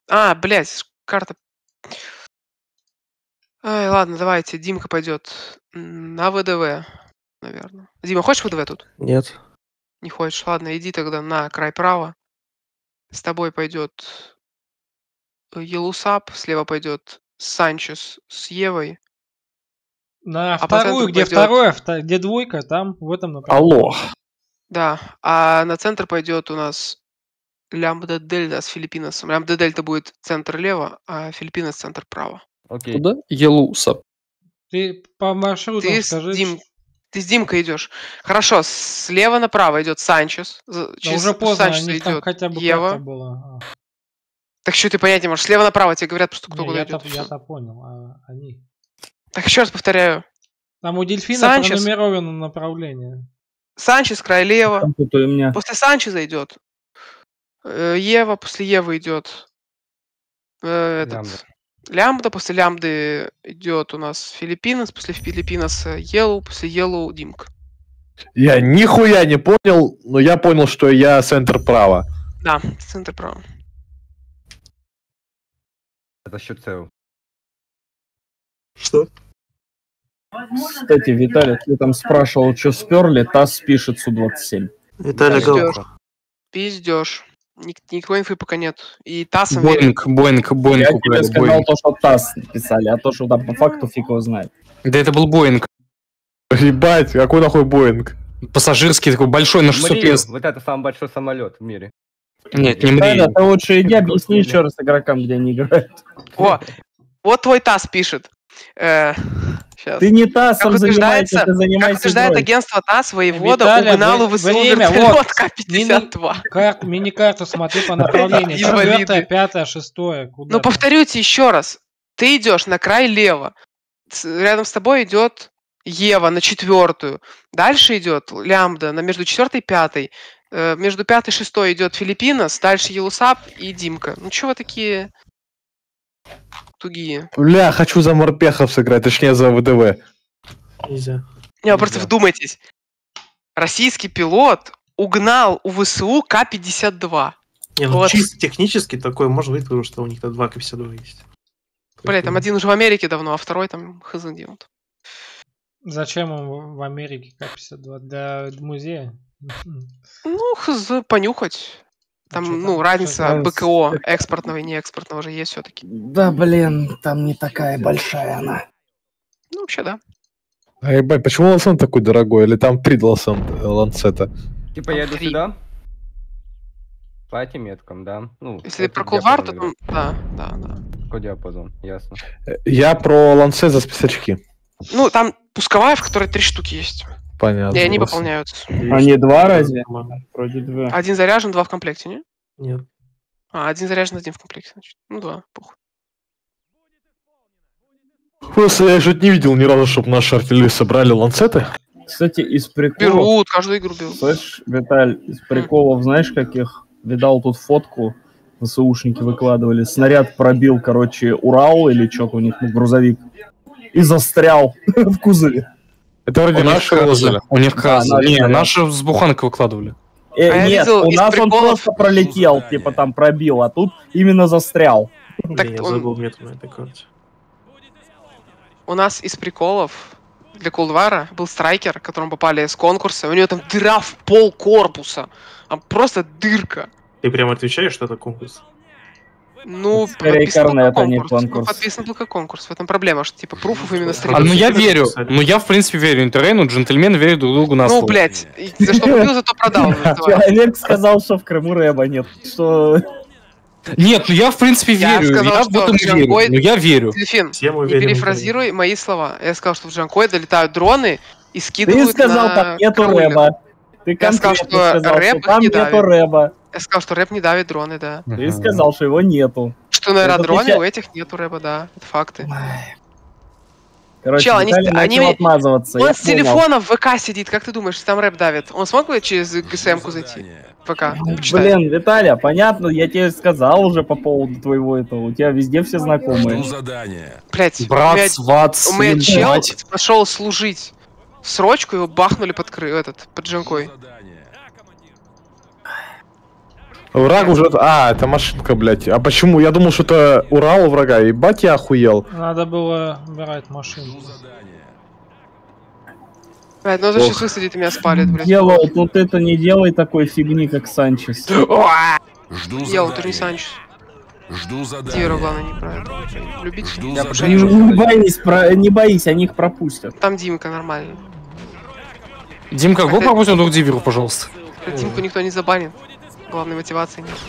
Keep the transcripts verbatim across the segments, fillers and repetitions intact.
А, блядь, карта. Ай, ладно, давайте. Димка пойдет на ВДВ, наверное. Дима, хочешь ВДВ тут? Нет. Не хочешь? Ладно, иди тогда на край право. С тобой пойдет Елусап, слева пойдет Санчес с Евой. На А по вторую, центру где пойдет... второе, вто- где двойка, там в этом направлении. Алло. Да, а на центр пойдет у нас Лямбда Дельта с Филиппиносом. Лямбда Дельта будет центр лево, а Филиппинос центр право. Окей. Куда? Елуса. Ты по маршрутам Ты с, скажи. Дим... Ты с Димкой идешь. Хорошо, слева направо идет Санчес. Да Через уже поздно, у Санчеса них там идет хотя бы Ева. карта была. А. Так что ты понять не можешь. Слева направо тебе говорят просто, кто Не, куда я-то, идет. я-то понял, а они. Так еще раз повторяю. Там у дельфина Санчес. пронумеровано направление. Санчес, край лево. Там тут у меня. После Санчеса идет э, Ева, после Евы идет э, этот, Лямбда. Лямбда, после Лямбды идет у нас Филиппинос, после Филиппиноса Елу, после Елу Димка. Я нихуя не понял, но я понял, что я центр права. Да, центр права. Это счет ЦЕУ. Что? Кстати, Виталий, ты там спрашивал, что сперли, ТАСС пишет Су двадцать семь. Виталий Пиздёж. Галка. Пиздеж. Ник- никакой инфы пока нет. И ТАССом Боинг, Боинг, Боинг Я тебе украли, сказал Боинг. то, что ТАСС написали, а то, что там по факту фиг его знает. Да это был Боинг. Ебать, какой нахуй Боинг? Пассажирский такой большой на шестьсот Мрию. мест. Вот это самый большой самолет в мире. Нет, не Виталий, мри. ты лучше иди объясни еще раз игрокам, где они играют. О, вот твой ТАСС пишет. Э, щас. Ты не ТАССом Как занимаешься, утверждается, ты как занимайся утверждает игрой. агентство ТАСС, воевода Виталий, угнал у вре- ВСУ время, вертолет вот. Ка пятьдесят два. Кар- мини-карту смотри по направлению. Инвалиды. Четвертое, пятое, шестое. Куда Ну, там? повторюйте еще раз. Ты идешь на край лево. С- Рядом с тобой идет Ева на четвертую. Дальше идет Лямбда на между четвертой и пятой. Э, Между пятой и шестой идет Филиппинос, дальше Елусап и Димка. Ну, чего вы такие тугие? Бля, хочу за морпехов сыграть, точнее за ВДВ. Нельзя. Не, вы просто Нельзя. вдумайтесь. Российский пилот угнал у ВСУ Ка пятьдесят два. Не, ну Вот. чисто технически такое может быть, потому что у них там два Ка пятьдесят два есть. Бля, там один уже в Америке давно, а второй там хз где он. Зачем он в- в Америке Ка пятьдесят два? Для музея? Ну, хз, понюхать. Там, чё там? ну, разница Там БКО с- экспортного и неэкспортного же есть все-таки. Да, блин, там не такая большая она. Ну, вообще, да. А ебать, почему ланцет такой дорогой? Или там три ланцет- ланцета? Типа я иду Три. сюда. По этим меткам, да. Ну, Если ты какой про Кулвар, то диапазон там... Да, да, да. игры? Какой диапазон, ясно. Я про ланцет за списочки. Ну, там пусковая, в которой три штуки есть. Понятно. И они Просто. пополняются. Они два разве? Вроде два. Один заряжен, два в комплекте, не? Нет. А, один заряжен, один в комплекте, значит. Ну, два, похуй. Просто я же не видел ни разу, чтобы наши артиллерии собрали ланцеты. Кстати, из приколов... Берут, каждую игру берут. Слышь, Виталь, из приколов знаешь каких? Видал тут фотку, ВСУшники выкладывали. Снаряд пробил, короче, Урал или что-то у них, ну, грузовик. И застрял в кузове. Это вроде У них наши Кразы. возили. У них Кразы. наши, Не, да. наши с буханкой выкладывали. Э, А я нет, видел у из нас он приколов- просто пролетел, типа там пробил, а тут именно застрял. Так Блин, я он- забыл метку на этой карте. У нас из приколов для Кулдвара был страйкер, которому попали с конкурса. У него там дыра в пол корпуса. А просто дырка. Ты прям отвечаешь, что это конкурс? Ну, Скорее подписан был корнет, как а не конкурс. Ну, конкурс. подписан был как конкурс. В этом проблема, что типа пруфов именно А, стрелять. ну я Продавцы верю. написали. Ну я в принципе верю Интеррейну, джентльмены верят друг другу на Ну, слово. блядь, и за что купил, зато продал. называется. Человек сказал, что в Крыму рэба нет. Что... Нет, ну я в принципе Я верю. сказал, я что в этом Джангой- верю. Ну я верю. Дельфин, Всем не уверен. перефразируй мои слова. Я сказал, что в Джанкой долетают дроны и Ты скидывают сказал, на там нету караульных. рэба. Ты Я сказал, конкретно что сказал, рэп что там не нету давит. рэба. Я сказал, что рэп не давит дроны, да. Ты сказал, что его нету. Что на Это аэродроме отвечает- у этих нету рэпа, да. Это факты. Короче, Чел, они- Виталий они начал мне- отмазываться. Он я с понял. телефона в ВК сидит, как ты думаешь, если там рэп давит? Он смог бы через ГСМ-ку зайти? В ВК? Почитай. Блин, Виталия, понятно, я тебе сказал уже по поводу твоего этого. У тебя везде все знакомые. задание. Блять, Брат, у меня, сват, у меня сын, чел мать. пошел служить в срочку, его бахнули под кры... этот, под Джанкой. Враг уже... А, это машинка, блядь. А почему? Я думал, что это Урал у врага. Ебать, я охуел. Надо было убирать машину. Блядь, ну он сейчас высадит и меня спалит, блядь. Дело, вот это не делай такой фигни, как Санчес. Жду Делал, ты не задания. Санчес. Жду задания. Дивера, главное, не про это. Любить. Жду Я задания. пока Не боись, про... не боись, они их пропустят. Там Димка нормально. Димка, го Опять- пропустим друг Диверу, пожалуйста. Димку никто не забанит. Главной мотивации нет.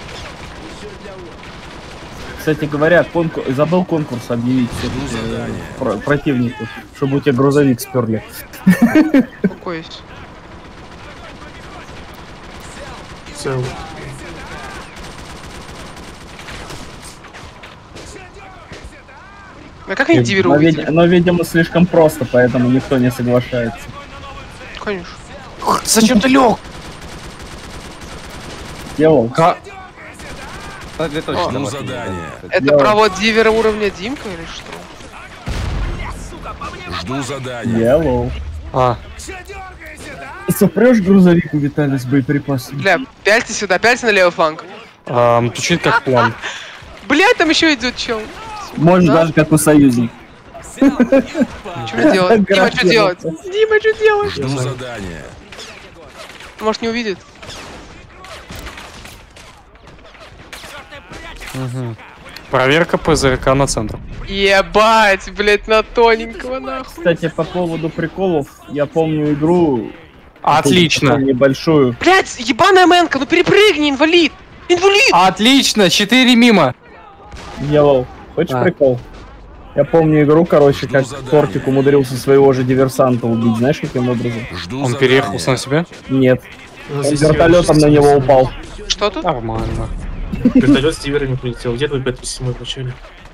Кстати говоря, конкур... забыл конкурс объявить всё-таки, э, про- противнику, чтобы у тебя грузовик сперли. Успокойся. Целый. А как они Диверу Но, вид- увидели? но, видимо, слишком просто, поэтому никто не соглашается. Конечно. Зачем ты лег? Делал? Кстати, точно Жду машина задания. будет. Это Делал. провод Дивера уровня Димка или что? Жду задания. Делал. А, Сопрешь грузовик у Виталия с боеприпасами? Бля, пяльте сюда, пяльте на левый фланг. а, звучит как план. Блядь, там еще идет чел. Может, Да? даже как у союзник. Что делать? Дима, что делать? Дима, что делать? Жду задания. Может, не увидит? Проверка ПЗРК на центр. Ебать, блядь, на тоненького нахуй. Кстати, по поводу приколов, я помню игру... Отлично. такую небольшую. Блядь, ебаная мэнка, ну перепрыгни, инвалид! Инвалид! Отлично, четыре мимо. Делал. Хочешь А. прикол? Я помню игру, короче, как задание. Тортик умудрился своего же диверсанта убить. Знаешь, каким образом? Жду Он задания. переехал сам себе? Нет. Ну, Он здесь вертолетом на него упал. Что тут? Нормально. Вертолет с Диверами прилетел. Где твой пятый седьмой вначале?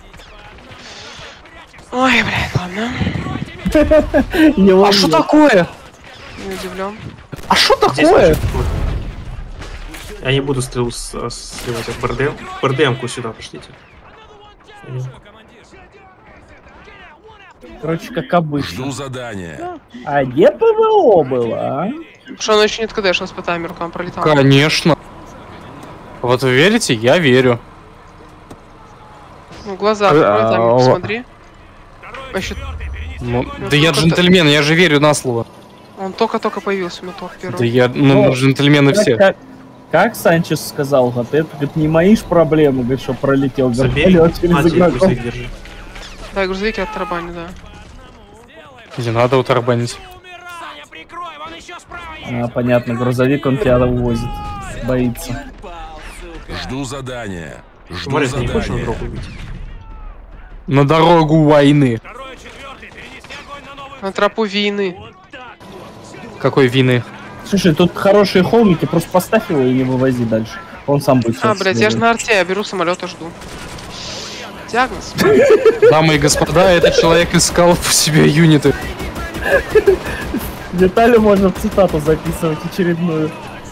Ой, блядь, ладно. Не А ловил. что такое? Не удивлен. А что Здесь такое? очень плохо. Я не буду стрелу с- а, сливать от БРДМ. БРДМ-ку сюда пошлите. Короче, как обычно. Жду задания. А где ПВО было, а? Что, оно еще не ткдшилось по таймеру, там пролетал. Конечно. Вот вы верите? Я верю. Ну, глаза А, открой, таймер а, посмотри. Вообще, Ну, да я джентльмен, я же верю на слово. он только-только появился, мотор первый. Да я, ну, Ну, джентльмены Как, все. как, как Санчес сказал, говорит, это говорит, не мои ж проблемы, говорит, что пролетел Забей. вертолет через А, тебе игроков. грузовик держи. Да, грузовики от тарабани, да. Не надо утарабанить. А, понятно, грузовик он тебя увозит. Боится. Жду задания. Жду Смотри, ты не хочешь на задания. дорогу убить? На дорогу войны. На тропу войны. Какой вины? Слушай, тут хорошие холмики, просто поставь его и не вывози дальше. Он сам будет всё А, блядь, я же отслеживать. на арте, я беру самолета, жду. Диагноз. Дамы и господа, этот человек искал в себе юниты. Детали можно в цитату записывать очередную.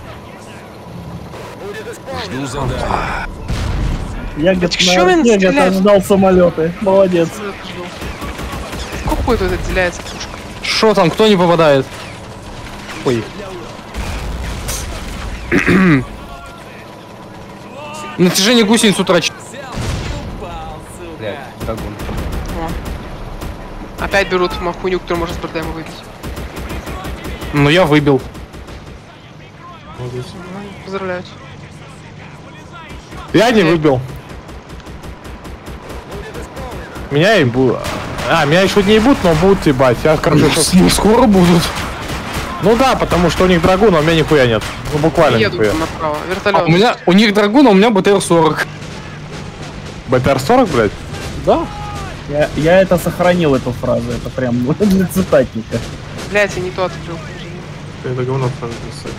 Жду задания. Я, говорит, чё на он арте, стреляет? говорит, ждал самолеты. Молодец. Самолета жду. Сколько хуй тут отделяется пушка? Шо там, кто не попадает? Ой. Натяжение гусениц утрачено. Блядь, драгун. О. Опять берут махуню, которую можно с бардема выбить. Ну я выбил. Молодец. Поздравляю. Я не выбил. Меня и будут. А, меня еще не ебут, но будут ебать. Я, короче, щас- Ну скоро будут. Ну да, потому что у них драгун, а у меня нихуя нет. Ну буквально Еду нихуя. там направо. А Вертолет. у меня, у них драгун, а у меня БТР сорок. БТР сорок, блядь? Да. Я, я это сохранил, эту фразу. Это прям для цитатника. Блять, я не то открыл. Это говно сразу писать.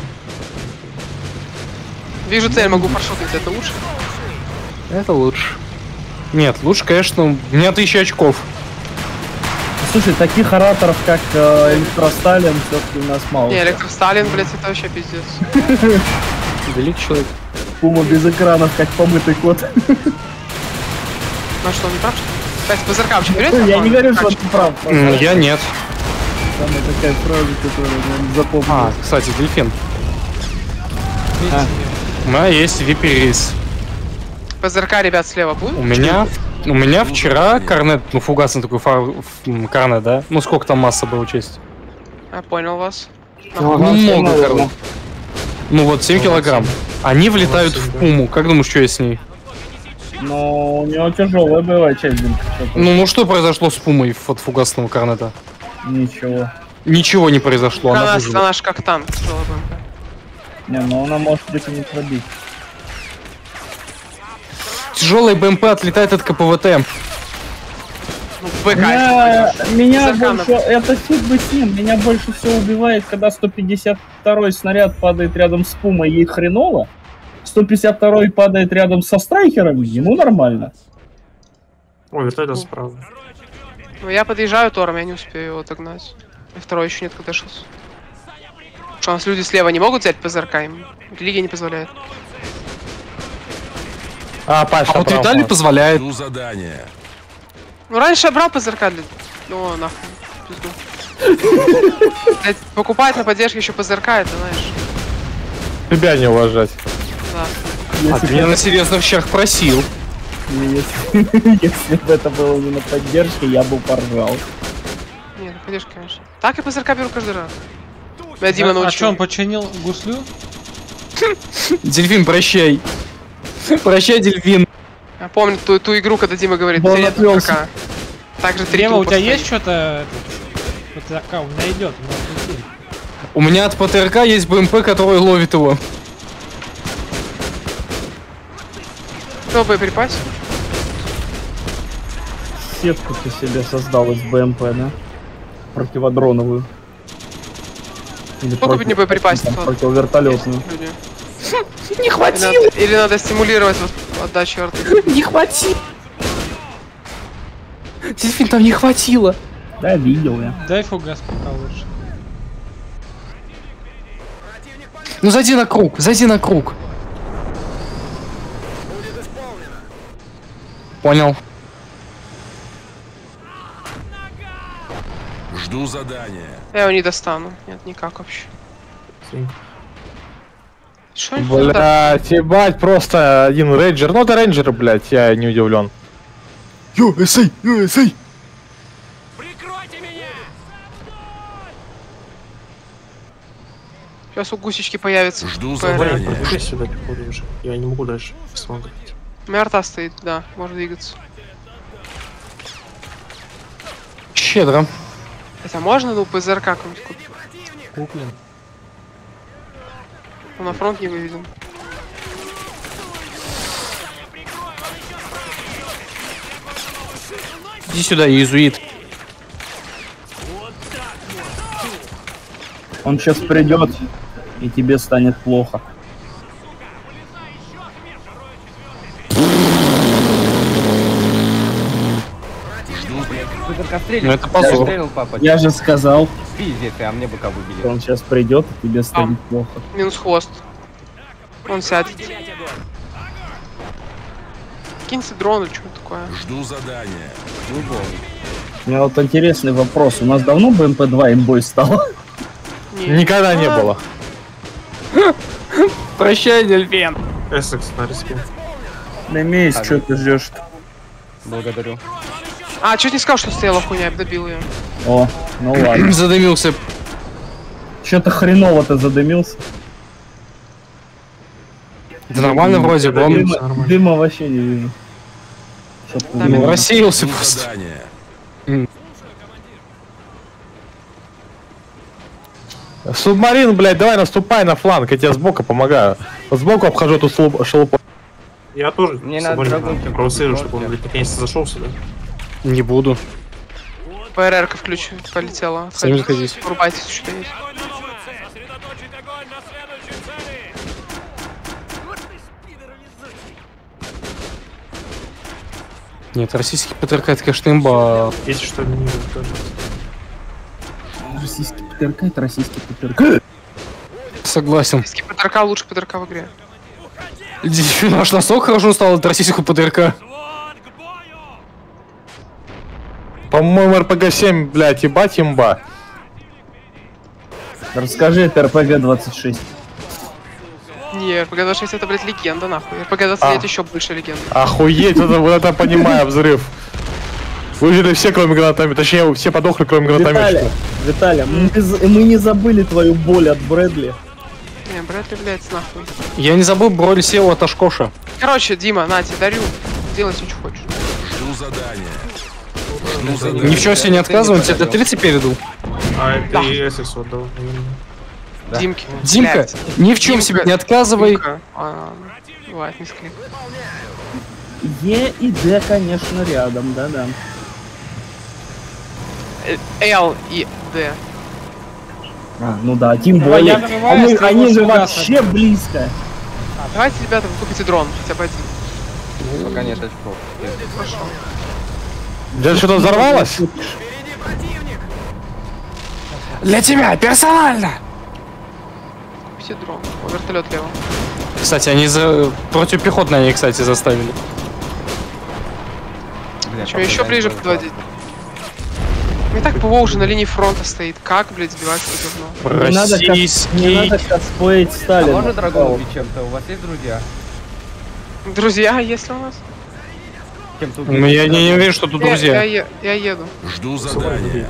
Вижу цель, могу фаршотнуть, это лучше? Это лучше. Нет, лучше, конечно, у меня тысяча очков. Слушай, таких ораторов, как э, Электросталин, все-таки у нас мало. Не, Электросталин, блять, это вообще пиздец. Великий человек. Пума без экранов, как помытый кот. Ну что, он не прав, что ли? Кстати, ПЗРК вообще берете? Я не говорю, что Как? ты прав. М, Я нет. Самая такая фраза, которую я запомнил. А, кстати, дельфин. А. У меня есть вип-рейс. ПЗРК, ребят, слева будет? У меня... У меня вчера карнет, ну фугасный такой фар... карнет, да? Ну сколько там масса было учесть? Я понял вас. Ну, много, короче. Ну вот семь килограмм. Они влетают в пуму. Как думаешь, что я с ней? Ну, у него тяжелая была часть. Ну, ну что произошло с пумой от фугасного карнета? Ничего. Ничего не произошло. Она, Она, она, она ж как танк. тяжелая БМП. Не, ну она может быть и не пробить. Тяжелая БМП отлетает от КПВТ. Ну, БК, Меня, если пойдешь. меня Заканов. больше, это фиг бы с ним, меня больше всего убивает, когда сто пятьдесят второй снаряд падает рядом с пумой, ей хреново. сто пятьдесят второй падает рядом со страйкером, ему нормально. О, вертолет справа. Ну, я подъезжаю Тором, я не успею его отогнать. И второй еще нет КДшился. Что, у нас люди слева не могут взять ПЗРК, им религия не позволяет. А, Паша, А вот прав, Виталий Паш. позволяет. Жду задание. Ну, раньше я брал ПЗРК для... Ну, нахуй, пизду. Блядь, покупать на поддержке еще ПЗРК, это, знаешь, Тебя не уважать. да. А ты меня на серьезных щах просил. Если, если бы это было не на поддержке, я бы поржал. Нет, на поддержке, конечно. Так я ПЗРК беру каждый раз. Меня Дима А, а что, научил. он починил гуслю? Дельфин, прощай. Прощай, дельфин. Я помню ту, ту игру, когда Дима говорит, Да он «Бери отвёлся. ПЗРК». Также три Дима, у трупа тебя есть стоит. что-то? Вот такая, у меня идет, у меня летит. У меня от ПТРК есть БМП, который ловит его. Кто боеприпас? Сетку ты себе создал из БМП, да? Противодроновую. Или Сколько бы не боеприпасов, там, то- противовертолетную. Люди. Не Или хватило, надо, или надо стимулировать вот отдачу арты. не хватило. Дельфин, там не хватило. Да, видел я. Дай фугас пока лучше. Ну зайди на круг, зайди на круг. Понял. Жду задания. Я его не достану. Нет, никак вообще. Синька. Что они туда? Блять, ебать, просто один рейнджер. Ну это рейнджер, блять, я не удивлен. Ю эс эй, ю эс эй. Сейчас у гусечки появится. Жду ПР. задания. Подбегай сюда, походу, уже. Я не могу дальше смогать. У меня арта стоит, да, может двигаться. Щедро. Хотя можно, ну, ПЗРК какой-нибудь купить. Куплен. Он на фронт не выведен. Иди сюда, иезуит. Он сейчас придет, и тебе станет плохо. Ну это позор. Стрелил, папа. Я же сказал, Пиздец, а мне быка выбили. что он сейчас придет, и тебе станет плохо. Минус хвост. Он сядет. Киньте дрон или что такое. Жду задания. Не помню. У меня вот интересный вопрос. У нас давно БМП два имбой стало? Не. Никогда не А, было. Прощай, дельфин. Эссекс на респе. На месяц, Ага. что ты ждешь? Благодарю. А, чуть не сказал, что стояла хуйня, я бы добил ее. О, ну ладно. Задымился. Что-то хреново ты задымился. Да нормально вроде бы. Он Всё Дыма, нормально. дыма вообще не вижу. Чтоб Да, ну, ну, рассеялся Жду просто. задания. Субмарин, блядь, давай наступай на фланг, я тебе сбоку помогаю. Сбоку обхожу эту слуп- шелупу. Я тоже Мне с надо собой драгунки провоцирую, купить, чтобы он, можете? блядь, наконец-то зашел сюда. Не буду. ПРР-ка включу, полетела. Сами заходите. Врубайтесь, что есть. Нет, российский ПТРК это, конечно, имба. Если что, не тоже. Российский ПТРК, это российский ПТРК. Согласен. Российский ПТРК лучше ПТРК в игре. Дельфин наш настолько хорошо стал от российского ПТРК. По-моему, эр пэ гэ семь, блядь, ебать имба. Расскажи, это эр пэ гэ двадцать шесть. Не, эр пэ гэ двадцать шесть это, блядь, легенда, нахуй. эр пэ гэ двадцать девять А. еще больше легенда. Охуеть, это, вот это понимаю, взрыв. Выжили все, кроме гранатометчика. Точнее, все подохли, кроме гранатометчика. Виталий, Виталий, мы, не з- мы не забыли твою боль от Брэдли. Не, Брэдли, блядь, нахуй. Я не забыл броли сел от Ашкоша. Короче, Дима, на тебе дарю. Делай все, что хочешь. Жду задания. Жду задания. Ни в чем себе не отказываем, тебе до тридцать передал. А это и эс икс отдал. Да. Димки. Димка, блядь. ни в чем Димка, себе не отказывай. Димка. А, бывает, не склик. Е и Д, конечно, рядом, да-да. Л и Д. А, ну да, тем Давай, более. я А врываюсь, мы- ты они его же сюда вообще садись. близко. Давайте, ребята, вы купите дрон, хотя бы один. Пока нет очков. Хорошо. Где-то что-то взорвалось? Для тебя, персонально! Купите дрон. О, вертолет лево. Кстати, они за... противопехотные они, кстати, заставили. Бля, Че, еще ближе подводить? Мне так ПВО уже на линии фронта стоит. Как, блядь, сбивать это говно? Не надо, кос- не Российский... надо косплеить А Сталина. можно драгон убить чем-то? У вас есть друзья? Друзья, есть ли у нас? Кем-то Ну, я не, не уверен, что тут Я, я, друзья. е- я еду. Жду задания.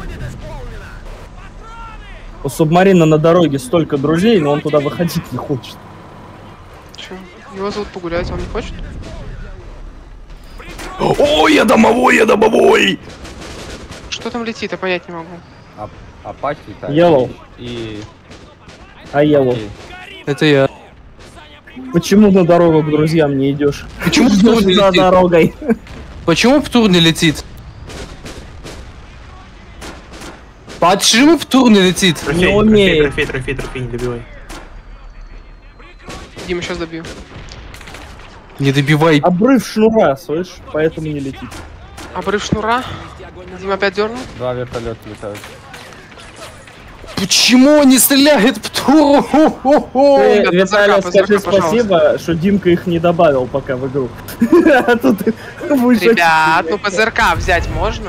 У Субмарина на дороге столько друзей, но он туда выходить не хочет. Че? Его зовут погулять, он не хочет? О, я домовой, я домовой! Что там летит, я понять не могу. А, Апач летает. Yellow. И... А Елу, Окей. Это я. почему на дорогу к друзьям не идешь? Почему Идешь Птур не за летит? дорогой. Почему Птур не летит? Почему Птур не летит? Не Трофей, умеет. трофей, трофей, трофей, не добивай. Дима, сейчас добью. Не добивай. Обрыв шнура, слышь, поэтому не летит. Обрыв шнура. Дима опять дернул. Два вертолета летают. Почему он не стреляет Птуру? Ты, ребят, Виталий, позырка, скажи позырка, спасибо, что Димка их не добавил пока в игру. А тут вышел. Ребят, ну ПЗРК взять можно?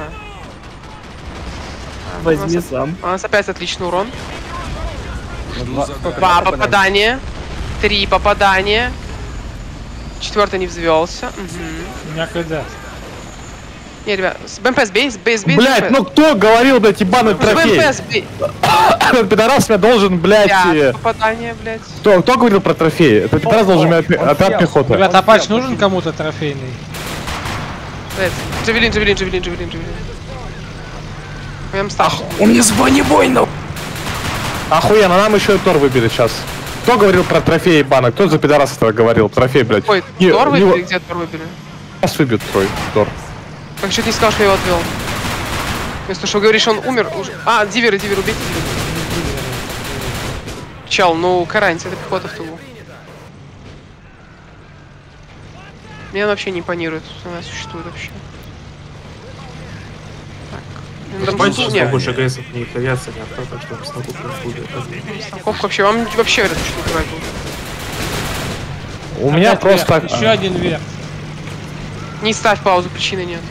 А, у Возьми нас- сам. У нас опять отличный урон. Ну, Жду два- задания. сколько Два попаданий? попадания. Три попадания. Четвертый не взвелся. Угу. У меня КД. Не, ребят, с БМП сбей, сбей, сбей. Блять, ну кто говорил, блядь, ебаный С трофей? БМП сбей. Пидорас меня должен, блядь... Пять э, попадания, блядь. Кто, кто говорил про трофей? Это пидорас должен меня опи- он опять сел. пехота. Ребят, Он Апач взял, нужен почти. кому-то трофейный? Блядь. Джавелин, джавелин, джавелин, джавелин, джавелин. Прям старший. Он мне бронебойно. Охуенно, нам еще и Тор выбили сейчас. Кто говорил про трофей ебаный? Кто за пидорас это говорил? Трофей, блядь. Ой, Не- Тор не- выбили? Где Тор выбили? Нас выбьет твой Тор. Так что ты не сказал, что я его отвел. Вместо того, что говоришь, он умер уже. А, Дивер, Дивер, убейте Дивера. Чел, ну каранец, это пехота в тылу. Мне вообще не импонирует, что она существует вообще. Так. Ну, там Бачишь, тут сколько не- больше ГС не их авиация не открыл, так что станков не будет. Станковка вообще, вам вообще вряд ли что убивать будут. У меня Опять просто... вверх. Еще один вверх. Не ставь паузу, причины нет.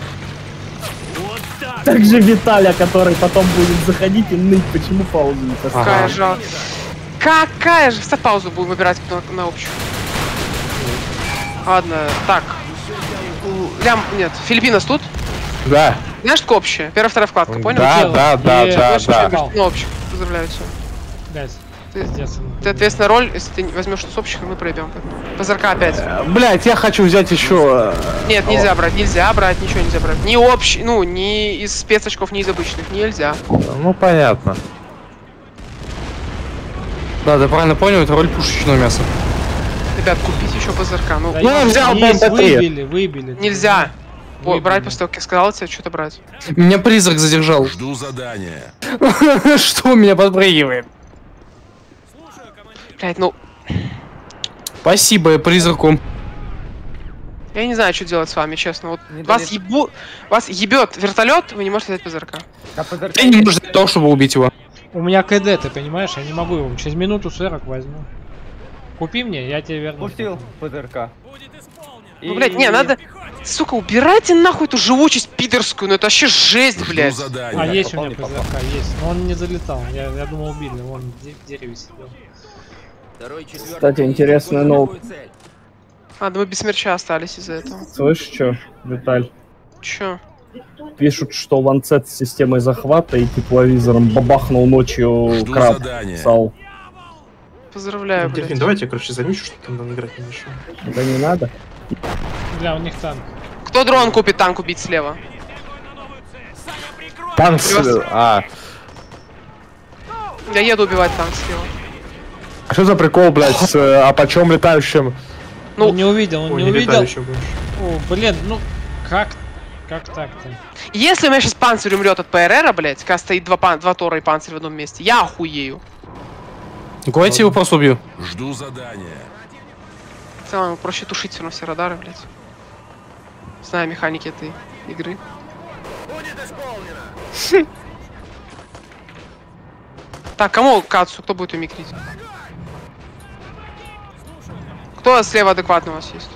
Также Виталя, который потом будет заходить и ныть, почему паузу не поставил. Какая Ага. жалость. Какая же? Ставь паузу, будем выбирать на, на общую. Ладно, так. У- Лям, нет, Филиппинос тут? Да, Знаешь, что общее? Первая, вторая вкладка, понял? да, дело. да, да, И- да, Знаешь, да. что на общую. Поздравляю тебя. Блять, Ты, пиздец. ты ответственная роль, если ты не возьмешь с общих, мы проебем. ПЗРК опять. Блять, я хочу взять еще... Нет, нельзя брать, нельзя брать, ничего нельзя брать. Ни общий, ну, ни из спецочков, ни из обычных. Нельзя. Ну, понятно. Да, ты правильно понял, это роль пушечного мяса. Ребят, купить еще ПЗРК. Ну, Да Ну, есть, взял есть, бэ эм пэ три. выбили, выбили. нельзя. О, Выбили. брать после того, как я сказал тебе, что-то брать. Меня призрак задержал. Жду задания. Что меня подпрыгивает? Блять, ну, Спасибо призраку. я не знаю, что делать с вами, честно. Вот Не вас долет- ебу... Вас ебет вертолет, вы не можете взять ПЗРК. А ПЗРК Я не нужно для того, чтобы убить его. У меня КД, ты понимаешь? Я не могу его. Через минуту сорок возьму. Купи мне, я тебе верну. пустил ПЗРК. Ну, блядь, не, надо... Сука, убирайте нахуй эту живучесть пидорскую, ну это вообще жесть, Жду блядь. А, задания. есть у попал, меня не попал. ПЗРК, есть. Но он не залетал. Я, я думал, убили. Он в де- в дереве сидел. Кстати, интересная новость. А, да мы без смерча остались из-за этого. Слышишь, что, Виталь? Чё? Пишут, что Ланцет с системой захвата и тепловизором бабахнул ночью Жду краб. задания. Сал. Поздравляю, Дельфин, блядь. давайте я, короче, замечу, что там нам играть не мешает. Да не надо. Бля, у них танк. Кто дрон купит, танк убить слева? Танк с- Плюс. А, Я еду убивать танк слева. а что за прикол, блядь, с э, а почем летающим? Ну, Он не увидел, он Ой, не не увидел. летающий больше. О, блин, ну как, как так-то? если у меня сейчас панцирь умрет от ПРРа, блядь, когда стоит два, пан- два тора и панцирь в одном месте, я охуею. Давайте его просто убью. Жду задания. В целом, проще тушить все равно все радары, блядь. Знаю механики этой игры. Так, кому кацу? Кто будет ее микрить? Кто слева адекватный у вас есть?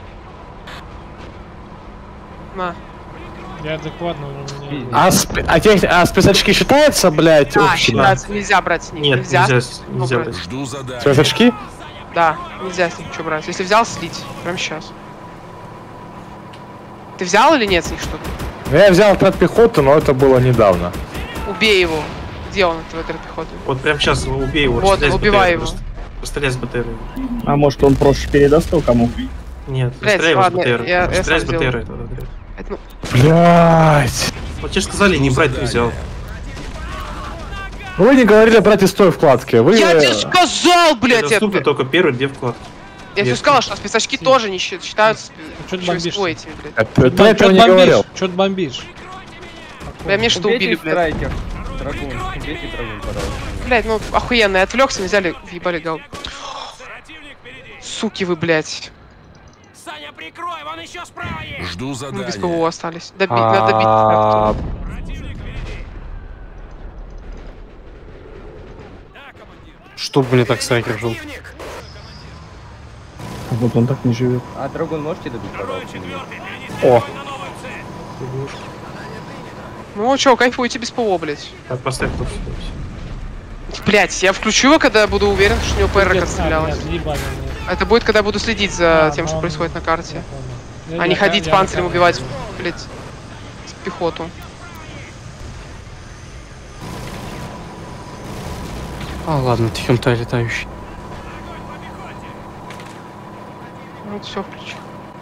На. Я адекватно у меня. А, сп- а, тех- а спецочки считаются, блядь, А, общими? считается, нельзя брать с них. Нет, нельзя. нельзя, с- Ну, нельзя брать. брать. Жду задания. Спецочки? Да, нельзя с них ничего брать. Если взял, слить. Прям сейчас. Ты взял или нет с них что-то? Ну, я взял отряд пехоты, но это было недавно. Убей его. Где он, твой отряд пехоты? Вот прям сейчас убей его. Вот, стреляй с убивай БТР его. просто. Постреляй с БТР. А может он проще передаст его кому? Нет, Блядь, стреляй его с ладно, БТР. я- я Стреляй с сам БТР. сделаю. этого, да. Это, ну, Блядь. Вот тебе же сказали, не брать не взял. Вы не говорили брать из той вкладки. Вы... я тебе сказал, блядь, это. Доступны только первые две вкладки. Я тебе Если- сказал, что спецочки тоже не счит- считаются Чё ты еще бомбишь? СПО этими, блядь. А Ты, ты этого не говорил. Чё ты бомбишь? Бля, мне что убили, блядь. страйкер. Драгун. Убейте драгун, пожалуйста. Блядь, ну охуенно, я отвлекся, мы взяли, въебали гал. Суки вы, блядь. Жду Мы задания. без ПВО остались. Доби... Надо добить. А, Чтобы мне так страйкер жил. Вот он так не живет. А драгун можете добить, пожалуйста, меня? О, Ну чё, кайфуйте без ПВО, блядь. Так, поставь тут сюда. Блядь, я включу его, когда буду уверен, что у него ПР как стрелялась. Это будет, когда буду следить за тем, что происходит на карте. А не ходить панцирем убивать, блядь, с пехоту. А, ладно, тихонтай летающий. Ну, вот все включу.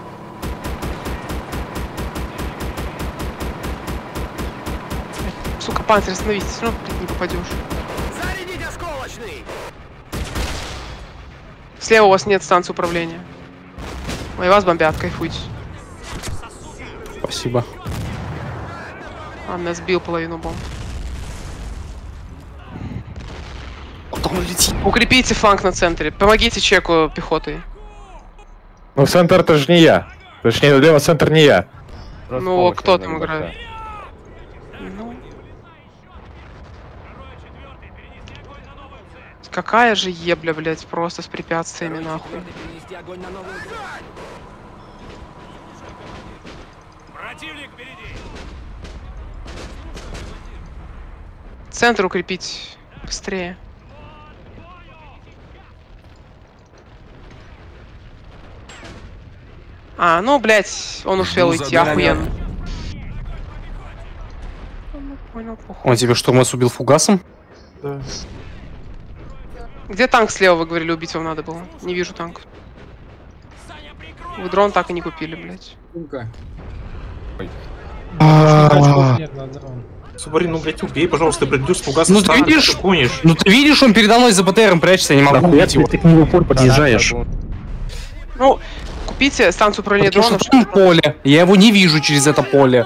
Сука, панцирь, остановись, все равно, блядь, не попадешь. Слева у вас нет станции управления. Ой, вас бомбят, кайфуйте. Спасибо. Ладно, я сбил половину бомб. Куда он летит? Укрепите фланг на центре. Помогите чеку пехотой. ну центр это же не я. Точнее, лево центр не я. Просто Ну, помощь кто нужна там небольшая. играет? Ну. Какая же ебля, блядь, просто с препятствиями, нахуй. Центр укрепить быстрее. А, ну, блядь, он успел Жду уйти, задания. охуенно. Ну, понял, похуй. Он тебе штурмас убил фугасом? Да. Где танк слева, вы говорили, убить вам надо было? Не вижу танк. Вы дрон так и не купили, блядь. Нет, на дрон. Субари, ну, блядь, убей, пожалуйста, придешь с фугасом. Ну, ты станет, видишь? ты гонишь. Ну ты видишь, он передо мной за БТРом прячется, я не могу убить его. ты к нему в упор подъезжаешь. Драгун. Ну, купите станцию управления Потому дронов. что там поле. Я его не вижу через это поле.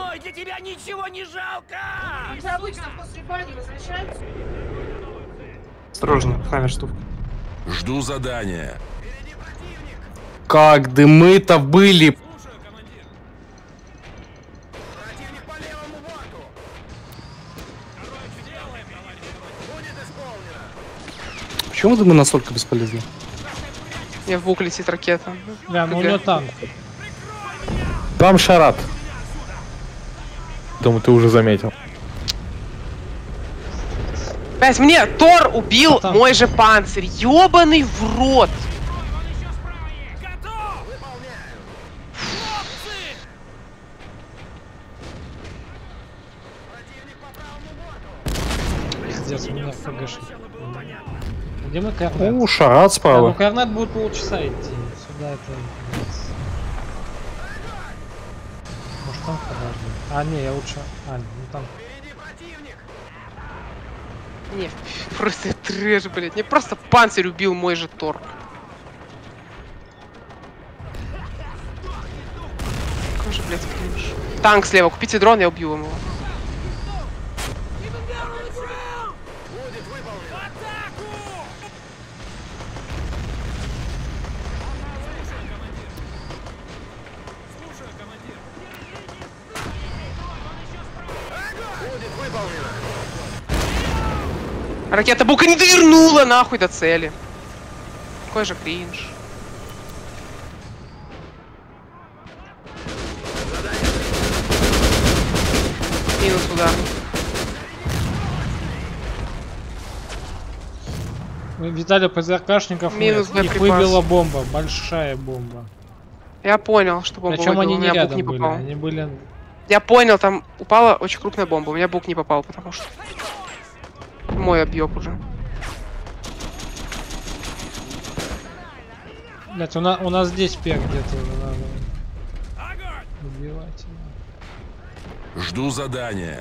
Осторожно, хаммер штука. Жду задания. Как дымы-то были. Почему дымы настолько бесполезны? Мне в бок летит ракета. Бля, ну у него танк. Там шарат. Думаю, ты уже заметил. Блять, мне Тор убил Там. мой же панцирь. Ёбаный в рот. Пиздец, у меня ФГшник. Где мы Корнет? У, Шарат Да, ну справа. Корнет будет полчаса идти. Сюда это... Может там подожди. А, не, я лучше... А, ну там... Не, просто трэш, блядь. Мне просто панцирь убил мой же торг. Какой же, блядь, кринж. Танк слева, купите дрон, я убью его. Ракета Бука не довернула нахуй до цели. Какой же кринж. Минус удар. Виталий ПЗРКшников Минус нет. Их боеприпас. выбила бомба. Большая бомба. Я понял, что бомба Причем выбила, они у не меня бук рядом не были. попал. Они были... Я понял, там упала очень крупная бомба. У меня бук не попал, потому что... Мой объеб уже. Блять, у, на, у нас здесь пек где-то надо. Убивать его. Жду задания.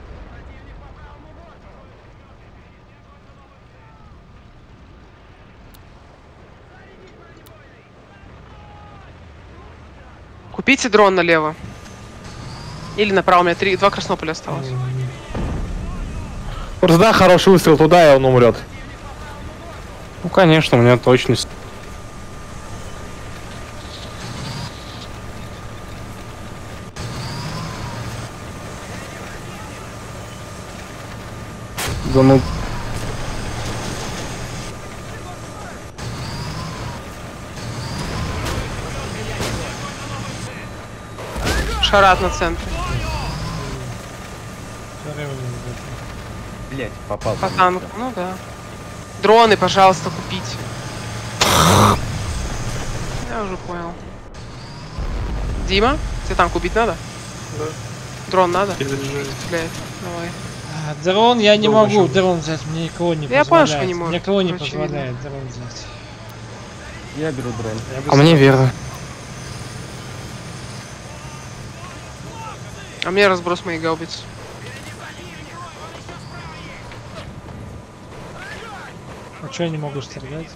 Купите дрон налево. Или направо, у меня три, два краснополя осталось. Просто да, хороший выстрел туда, и он умрет. Ну, конечно, у меня точность. Да ну... Шарат на центре. Блять, попал. По танку, ну да. Дроны, пожалуйста, купите. Я уже понял. Дима, тебе танк убить надо? Да. Дрон надо? Перезаряжаю. Блять, давай. А, дрон я не Долго могу, еще. дрон взять, мне никого не Я позволяет. понял, что не можешь, Мне никого не очевидно. позволяет дрон взять. Я беру дрон. Я бы А мне верно. А мне разброс моих гаубиц. А чё я не могу стрелять?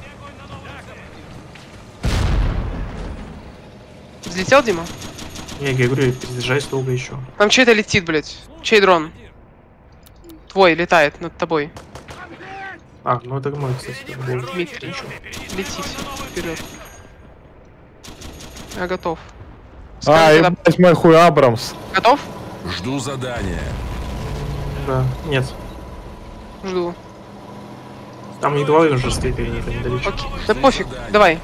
Взлетел, Дима? Я говорю, перезаряжаюсь долго еще. Там чей-то летит, блять. Чей дрон? Твой летает над тобой. А, ну это мой, кстати. это был. Дмитрий. Летите вперед. Я готов. А, Скажи, когда- ебать мой хуй Абрамс. Готов? Жду задания. Да, нет. Жду. Там не два уже степени, это недалеко. Окей. Да пофиг, давай.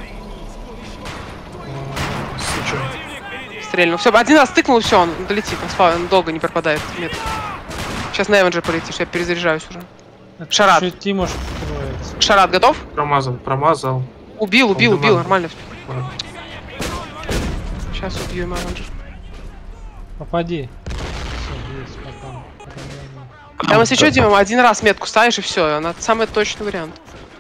Случайно. Стрельну. Все, один раз тыкнул, все, он долетит. Он, спа- он долго не пропадает. Нет. Сейчас на Эвенджер полетишь, я перезаряжаюсь уже. Это Шарат. ещё Тимош откроется. Шарат готов? Промазал, промазал. Убил, убил, Он убил, дыман. нормально. Ладно. Сейчас убью им Эвенджер. Попади. Всё, есть, пока. Пока не- Там, если что, Дима, один раз метку ставишь и все. Она самый точный вариант.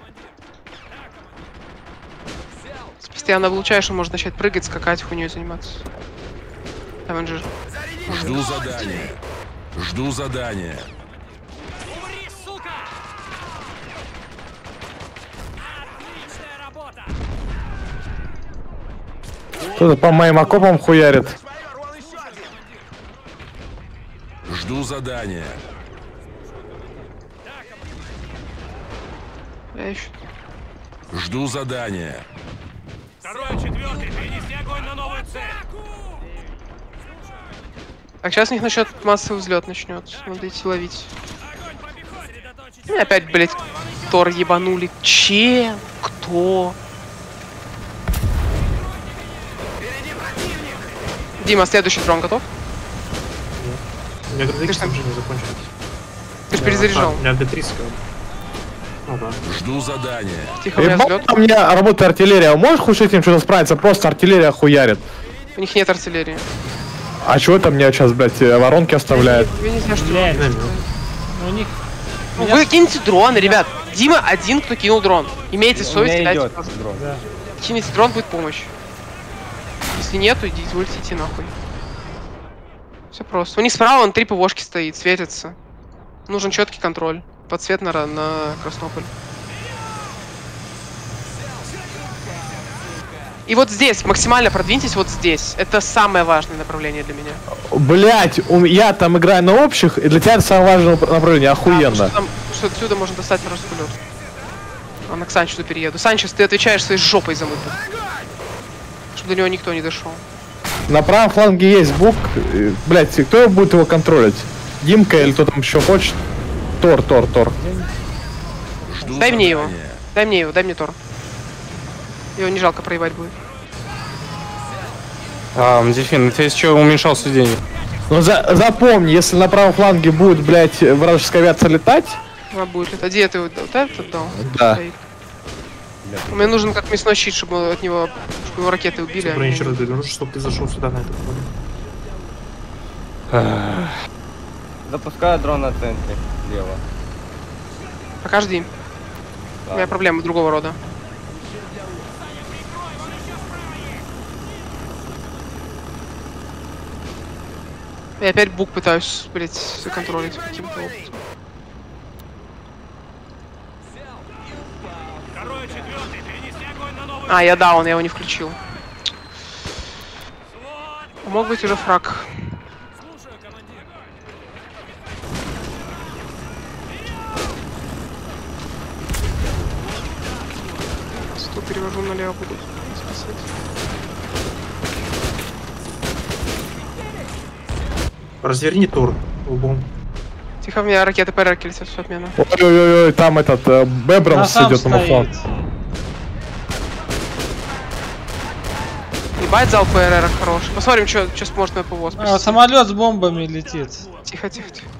Если постоянно влучаешь, он может начать прыгать, скакать, хуйней заниматься. Эвенджер. Жду задания. Жду задания. Кто-то по моим окопам хуярит. Жду задания. Я еще... Жду задания. Так, сейчас у них насчет массовый взлет начнется. Надо идти ловить. И опять, блять, Тор ебанули. Че? Кто? Дима, следующий дрон готов? У меня Ты градики что? уже не закончились. Ты же Я- перезаряжал. а, У меня Д три сказал. Ну да. Жду задания. Тихо, у меня Ебать, взлет. у меня работает артиллерия. Можешь хоть с этим что-то справиться? Просто артиллерия хуярит. У них нет артиллерии. А чего это мне сейчас, блядь, э, воронки оставляет? Я не знаю, что Блядь. Динамит. У них Ну, вы киньте дроны, ребят. Дима один, кто кинул дрон. Имейте совесть, кидайте идет тоже. дрон. Да. Кинете дрон, будет помощь. Если нету, идите, улетите нахуй. Все просто. У них справа он три ПВОшки стоит, светится. Нужен четкий контроль. Подсвет на, на Краснополь. И вот здесь, максимально продвиньтесь вот здесь. Это самое важное направление для меня. Блять, я там играю на общих, и для тебя это самое важное направление, охуенно. А, что, там, что отсюда можно достать просто лед. Ладно, к Санчесу перееду. Санчес, ты отвечаешь своей жопой замытой. Чтобы до него никто не дошел. На правом фланге есть бук. Блять, кто будет его контролить? Димка или кто там еще хочет? Тор, Тор, Тор. Жду Дай мне его. задания. Дай мне его, дай мне Тор. Его не жалко проебать будет. А, Дельфин, ты еще уменьшал сведение. Но за, запомни, если на правом фланге будет, блять, вражеская авиация летать. Она будет это. Где ты вот этот дал? Да. Стоит. Мне нужен как мясной щит, чтобы от него, чтобы его ракеты убили. а Бронь не- еще раз говорю, чтобы ты зашел сюда на этот поле. Запускаю дрон на центре. Слева. Пока жди. У меня проблемы другого рода. Я опять бук пытаюсь, блять, законтролить каким-то образом. А, я даун, я его не включил. Мог быть уже фраг. Сто перевожу налево, буду спасать. Разверни Тор лбом. Тихо, у меня ракеты ПРР летят, все отмена. Ой-ой-ой, там этот э, А Бебрамс сам идет на фланг. стоит. Ебать, зал ПРР хороший. Посмотрим, что сможет на ПВО А, спасти. самолет с бомбами летит. Тихо, тихо, тихо.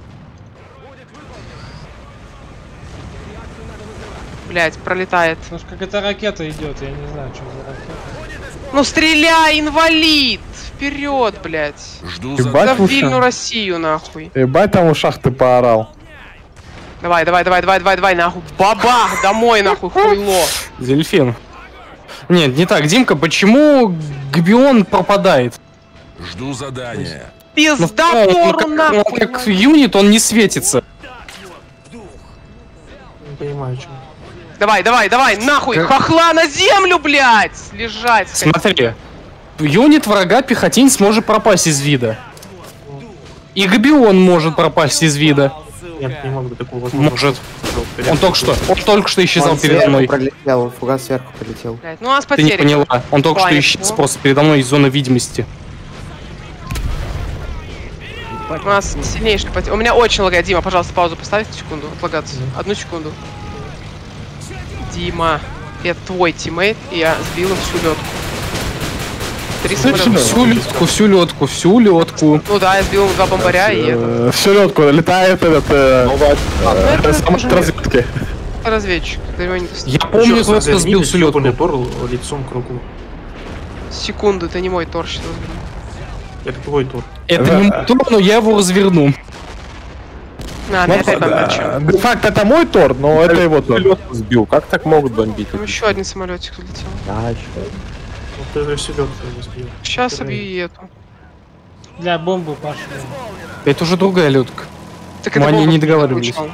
Блять, пролетает. Потому что какая-то ракета идет, я не знаю, что за ракета. Ну стреляй, инвалид! Вперед, блять! Жду Ебать, задания. За слушай. вильную Россию, нахуй. Ебать, там в ушах ты поорал. Давай, давай, давай, давай, давай, давай, нахуй. Бабах! Домой, нахуй, хуйло. Дельфин. Нет, не так. Димка, почему Габион пропадает? Жду задания. Пизда Ну, Тору, как, нахуй. ну, как юнит он не светится. Не понимаю, что. Давай, давай, давай, нахуй! Как- Хохла на землю, блять! Лежать. Смотри. Юнит врага пехотинец может пропасть из вида. И Габион может пропасть из вида. Нет, не могу такого возможно. Может. Он только что, он только что исчезал Он передо сверху мной. пролетел, фугас сверху полетел. Блядь, ну у нас Ты не потери. поняла. Он только что Плане исчез всего. просто передо мной из зоны видимости. У нас сильнейший потери. У меня очень лагает. Дима, пожалуйста, паузу поставьте секунду. Отлагаться. Одну секунду. Дима, это твой тиммейт, и я сбил им всю ледку. Три самолета. Всю ледку, всю ледку, всю ледку. Ну да, я сбил им два бомбаря и это. Всю ледку летает этот э, А, ну это самолет уже разведки. разведчик. Ты его не Я помню, что я сбил всю ледку. Тор лицом к руку. Секунду, это не мой торч. что сбил. Это твой Тор. Это не мой тур, но я его разверну. А, Ну, мне опять да, бомбачу. де-факто это мой Тор, но это его Тор. Сбил, как так могут бомбить? Там еще один самолетик улетел. Да, что? Вот ты же селедку его сбил. Сейчас Давай. обью и эту. Для бомбы пошли. Это уже другая ледка. Так Мы это они бомба не договаривались. получал.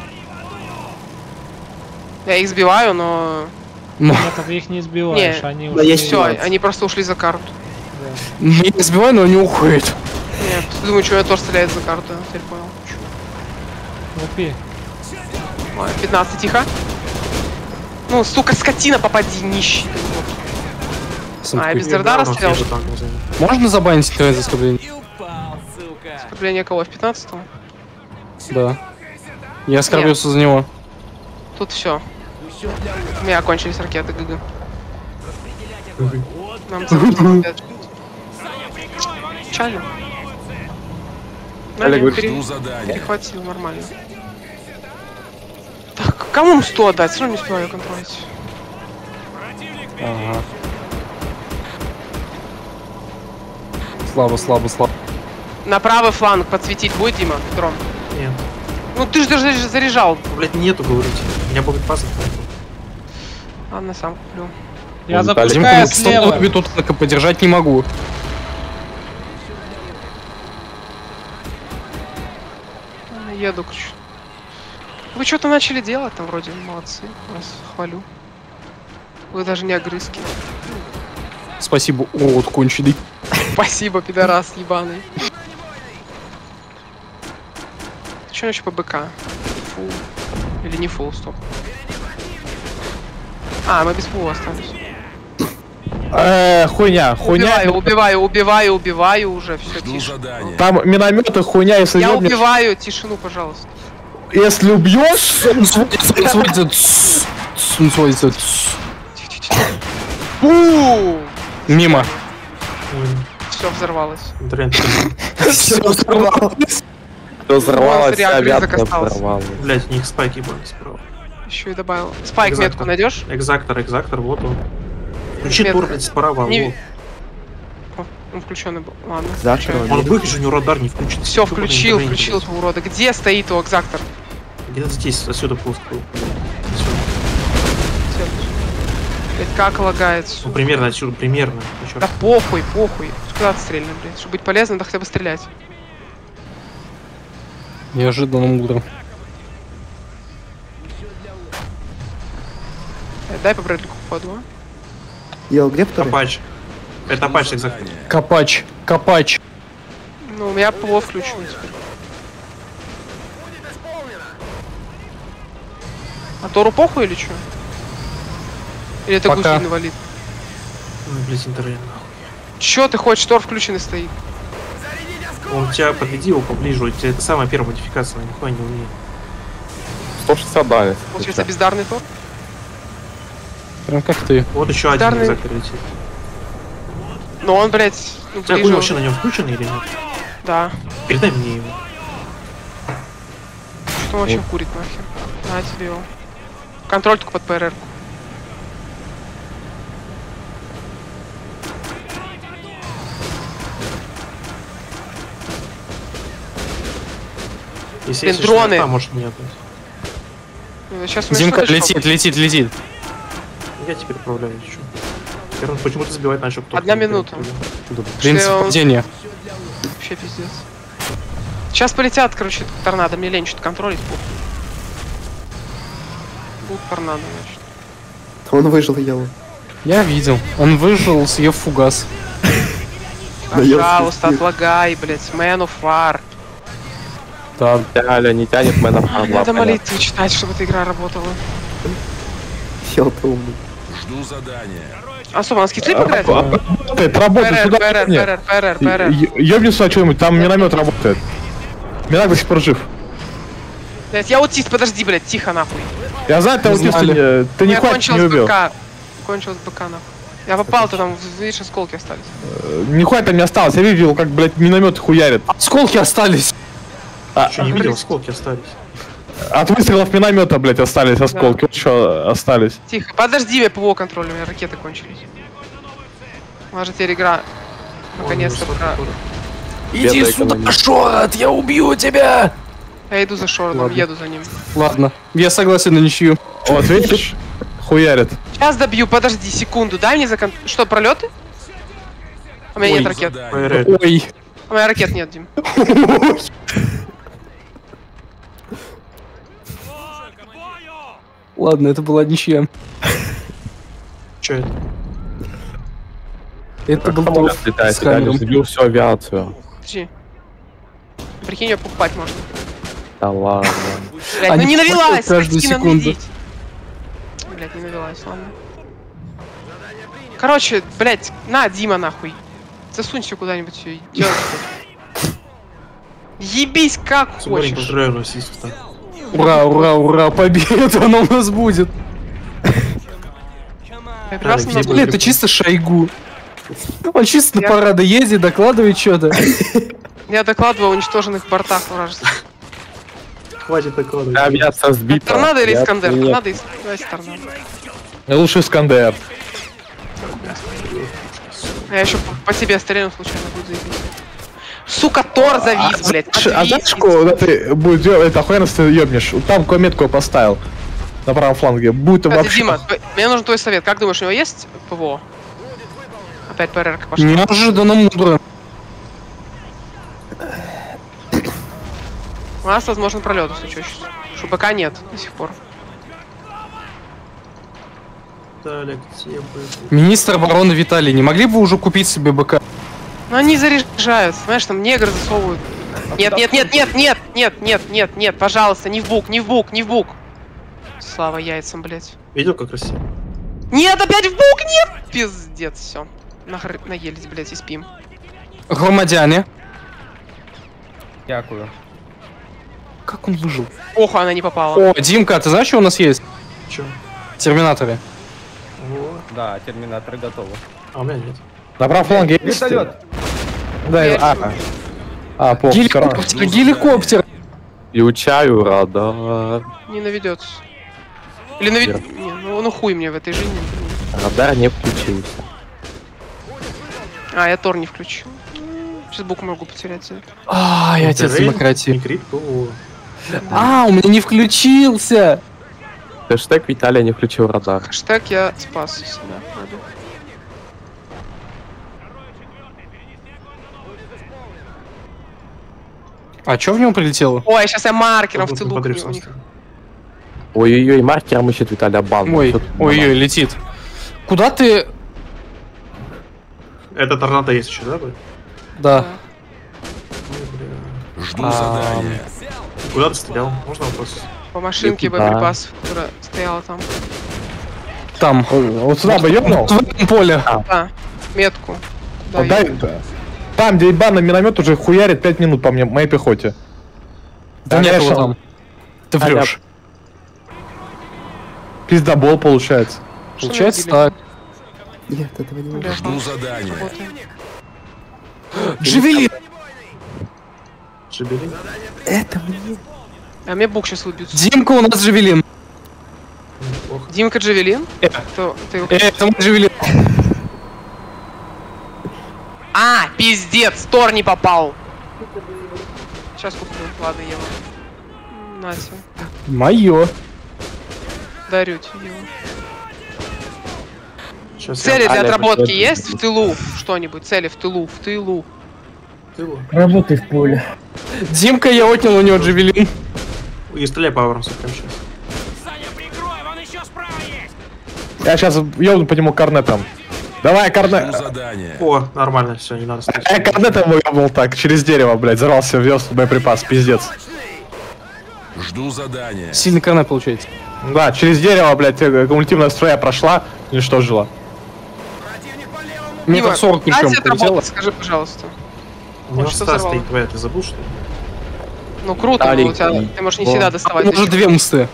Я их сбиваю, но... Но Нет, ты их не сбиваешь, Не, они да ушли. есть Все, нюанс. они просто ушли за карту. я не сбиваю, но они уходят. Нет, ты думаешь, что я тоже стреляет за карту? Я теперь понял. Чё? Лупи. Ой, пятнадцать, тихо. Ну, сука, скотина, попади, нищий. А, я без Дердара Я стрелял. же так назову. Можно забанить интернет за оскорбление? Оскорбление кого? В пятнадцатом? Да. Я оскорбился за него. Тут все. У меня кончились ракеты, ГГ. Нам целый день опять. Печально. Да, Олег не, говорит, пере- Жду задания. перехватил, нормально. Так, кому сто отдать? Все равно не успеваю контролить. Ага. Слабо, слабо, слабо. На правый фланг подсветить будет, Дима? Дрон. Нет. Ну ты же даже заряжал. Блять, нету, говорите. У меня будет пасок. Ладно, сам куплю. Я Он запускаю Димка, слева. тут только подержать не могу. Еду, короче. Вы что-то начали делать там вроде, молодцы. Вас хвалю. Вы даже не огрызки. Спасибо, урод конченый. Спасибо, пидорас ебаный. Что еще по БК? Фул. Или не фул, стоп. А, мы без фула остались. Э, хуйня, хуйня. Убиваю, убиваю, убиваю, убиваю уже, все, Жду тише. задания. Там минометы, хуйня, если Я ёбнешь- убиваю, тишину, пожалуйста. Если убьешь, Он сводится, он сводится, тс, тс, он сводится, тс. Бум! Мимо. Все взорвалось. Дрянь. Все взорвалось. Все взорвалось, реально вся близок авиация остался. взорвалась. Блять, у них спайки были справа. Еще и добавил. Спайк Экзактор. метку найдешь? Экзактор, экзактор, вот он. Включи Метка. тур, блядь, справа, Не- вот. О, он включенный был. Ладно. Завтра Он выключил, у него радар не включен. Все, Тупо на включил, интернете, включил этого урода. Где стоит его экзактор? блядь. Где-то здесь, отсюда просто. Отсюда. Блять, как лагает, Ну, сука. примерно отсюда, примерно. Ну, чёрт. Да похуй, похуй. Куда ты стрельнул, блядь? Чтобы быть полезным, надо хотя бы стрелять. Неожиданным утром. Э, Дай по Брэдлику походу, а? Ел, где второй? Апач. Это Апач экзактор. Копач, копач. Ну, у меня ПВО включено теперь. А Тору похуй или что? Или это Пока. гусин инвалид? Ну, блядь, интернет, нахуй. Чё ты хочешь? Тор включенный стоит. Он тебя подведи его поближе, у тебя это самая первая модификация, она нихуя не умеет. сто шестьдесят дали. Получается бездарный Тор. Прям как ты. Вот еще один Дарный. экзактор летит. Но он, блядь, ну, У тебя ближе хуй он. вообще на нем включен или нет? Да. Передай мне его. Что он вообще курит нахер? На тебе его. Контроль только под ПРР. Если Блин, есть дроны. шляпа, может нет. Сейчас у меня Димка что-то летит, ещё- летит, летит. Я теперь управляю еще. Теперь он почему-то сбивает начал кто-то. Одна минута. Принцип он- падения. Вообще пиздец. Сейчас полетят, короче, торнадо. Мне лень что-то контролить. Похуй. Будут торнадо, значит. Он выжил, ел. Я видел. Он выжил, съев фугас. Да я Пожалуйста, слышу. отлагай, блядь. Man of War. Да. Аля не тянет мэна в Надо молитвы читать, чтобы эта игра работала. Ел, ты умный. Жду задания. А что, на скидли играть? Работает, работает, ПРР, сюда ПРР, нет. ПРР, ПРР, ПРР. Ёбни сюда что-нибудь, там миномет работает. Минак до сих пор жив. Блядь, я аутист, подожди, блядь, тихо нахуй. Я знаю, ты Не аутист, знали. ты, ты не Я хватит, кончил не с убил. БК. Кончил с БК нахуй. Я попал, то там, видишь, осколки остались. Не хватит там не осталось, я видел, как, блядь, миномет хуярит. Осколки остались. Что, не видел, осколки остались. От выстрелов миномета, блядь, остались осколки. Вот что остались. Тихо, подожди, я ПВО контролю, у меня ракеты кончились. Может, теперь игра наконец-то Ой, про... Иди Бедная сюда, экономия. Шорот, я убью тебя! Я иду за Шородом, Ладно. еду за ним. Ладно, я согласен на ничью. Вот, видишь? Хуярит. Сейчас добью, подожди, секунду, дай мне закон... Что, пролеты? У меня Ой, нет ракет. Задание. ПРР. Ой. У меня ракет нет, Дим. Ладно, это была ничья. Че это? Это был Самолет Дов летает, с реально Хаммером. сбил всю авиацию. Подожди. Прикинь, ее покупать можно. Да ладно. Блять, Они ну не навелась! покупают каждую прости, надо секунду. наведить. Блять, не навелась, ладно. Короче, блять, на, Дима, нахуй. Засунься куда-нибудь ее и делай, что хочешь. Ебись как Субарин, хочешь. поздравляю, насильство. Ура, ура, ура, победа, она у нас будет. Я прекрасно где могу. Или это чисто Шойгу. Он чисто на Я- парады ездит, докладывает что-то. Я докладываю о уничтоженных бортах вражеских. Хватит докладывать. Авиация сбита. Торнадо или Я- Искандер? нет. Торнадо или Давайте торнадо. Лучший Искандер. А я еще по, по тебе стреляну случайно, будет заебись. Сука, Тор завис, А, блядь. а отвис. знаешь, куда ты будет делать, это охуенно, если ты ебнешь. Вот там какую метку я поставил. На правом фланге. Будет Кстати, вообще... Дима, твой- мне нужен твой совет. Как думаешь, у него есть ПВО? Опять ПРР пошла. Неожиданно мудро. У нас, возможно, пролет, если что, сейчас. Что БК нет до сих пор. Далее, где бы... Министр обороны Виталий, не могли бы вы уже купить себе БК? Ну они заряжают, знаешь, там негры засовывают. Нет, нет, нет, нет, нет, нет, нет, нет, нет, пожалуйста, не в бук, не в бук, не в бук. Слава яйцам, блядь. Видел, как красиво? Нет, опять в бук, нет! Пиздец, все. Нахр... Наелись, блядь, и спим. Громадяне. Дякую. Как он выжил? Ох, она не попала. О, Димка, ты знаешь, что у нас есть? Че? Терминаторы. Вот. Да, терминаторы готовы. А у меня нет. На правом фланге есть... Вертолет! Да, Я а, а, плохо, всё равно. Геликоптер, геликоптер. Включаю радар. Не наведется. Или наведется. Не, ну, ну хуй мне в этой жизни. Радар не включился. А, я Тор не включу. Сейчас бук могу потерять за это. Ай, отец Интеррейн, демократии. Микрит, ПВО. А, у меня не включился. Хэштег Виталий не включил радар. Хэштег я спас себя. Надо. А чё в него прилетело? Ой, сейчас я маркером в Тут тылу подрыв у них. просто. Ой-ой-ой, маркером ищет Виталий обан. Ой, ой-ой, летит. Куда ты... Это торнадо есть еще, да? будет? Да. Жду А, задания. Куда ты стрелял? Можно вопрос? По машинке Да. боеприпасов, которая стояла там. Там. Вот сюда бы ёбнул. В этом поле. Да, метку. Да, Вот дай- я- Там, где ебаный миномет уже хуярит пять минут по мне, моей пехоте. Да нет его Конечно. там. Ты А, врешь. Пиздобол получается. Что Получается мы так. Нет, этого не Бля, Жду задания. работаем. Джавелин! Джабелин? А мне бук сейчас выбьют. Димка, у нас Джавелин. Плохо. Димка Джавелин? Э. Кто? Ты его- Э, это мой Джавелин. А, пиздец, Тор не попал. Сейчас куплю. Ладно, Ева. Нася, Моё. дарю тебе его. Сейчас Цели я... для Аля, отработки выходит. есть в тылу? Что-нибудь? Цели в тылу, в тылу. Тылу. Работай в поле. Димка, я отнял у него Джавелин. И стреляй по Аврамсу прямо сейчас. Я сейчас ёбну по нему корнетом. Давай, Жду корнет. задания. О, нормально, все, не надо Я стрелять. корнетом его ёбнул так, через дерево, блядь, взорвался, вез боеприпас, пиздец. Жду задания. Сильный корнет получается. Да, через дерево, блядь, э, кумулятивная строя прошла, уничтожила. Метр Дима, сорок причем Ася полетело. отработать, скажи, пожалуйста. У него Что ста взорвало? стоит твоя, ты забыл, что ли? Ну круто, но у тебя, ты можешь не всегда доставать. Уже две мсты.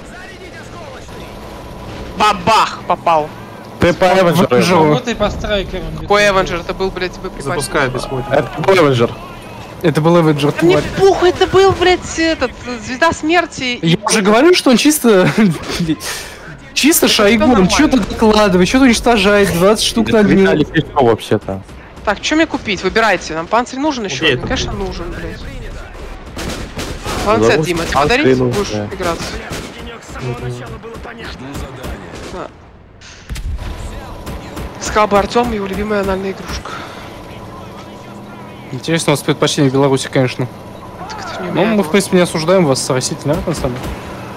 Бабах! Попал. Ты по Эвенджеру. Эвенджеру. ёбнул. Вот и по страйкерам. Какой Эвенджер? Это был, блядь, боеприпас. Запускай бесплатно. Это был Эвенджер. Это был Эвенджер, Да мне тварь. похуй, это был, блядь, этот, звезда смерти. Я уже говорю, что он чисто... Чисто Шойгу, он нормально. что-то докладывает, что-то уничтожает, двадцать штук Это на Виталий дню. Кличко вообще-то. Так, что мне купить? Выбирайте. Нам панцирь нужен еще? Убей Ну, это. конечно, нужен, блядь. Ланцет, Зовут Дима, тебе панцирь подарить? нужен, Будешь да. играться. Жду задания. Сказал бы Артем, его любимая анальная игрушка. Интересно, у вас предпочтение в Беларуси, конечно. Так это не у Но меня мы, в было. принципе, не осуждаем вас, растительно, на самом деле.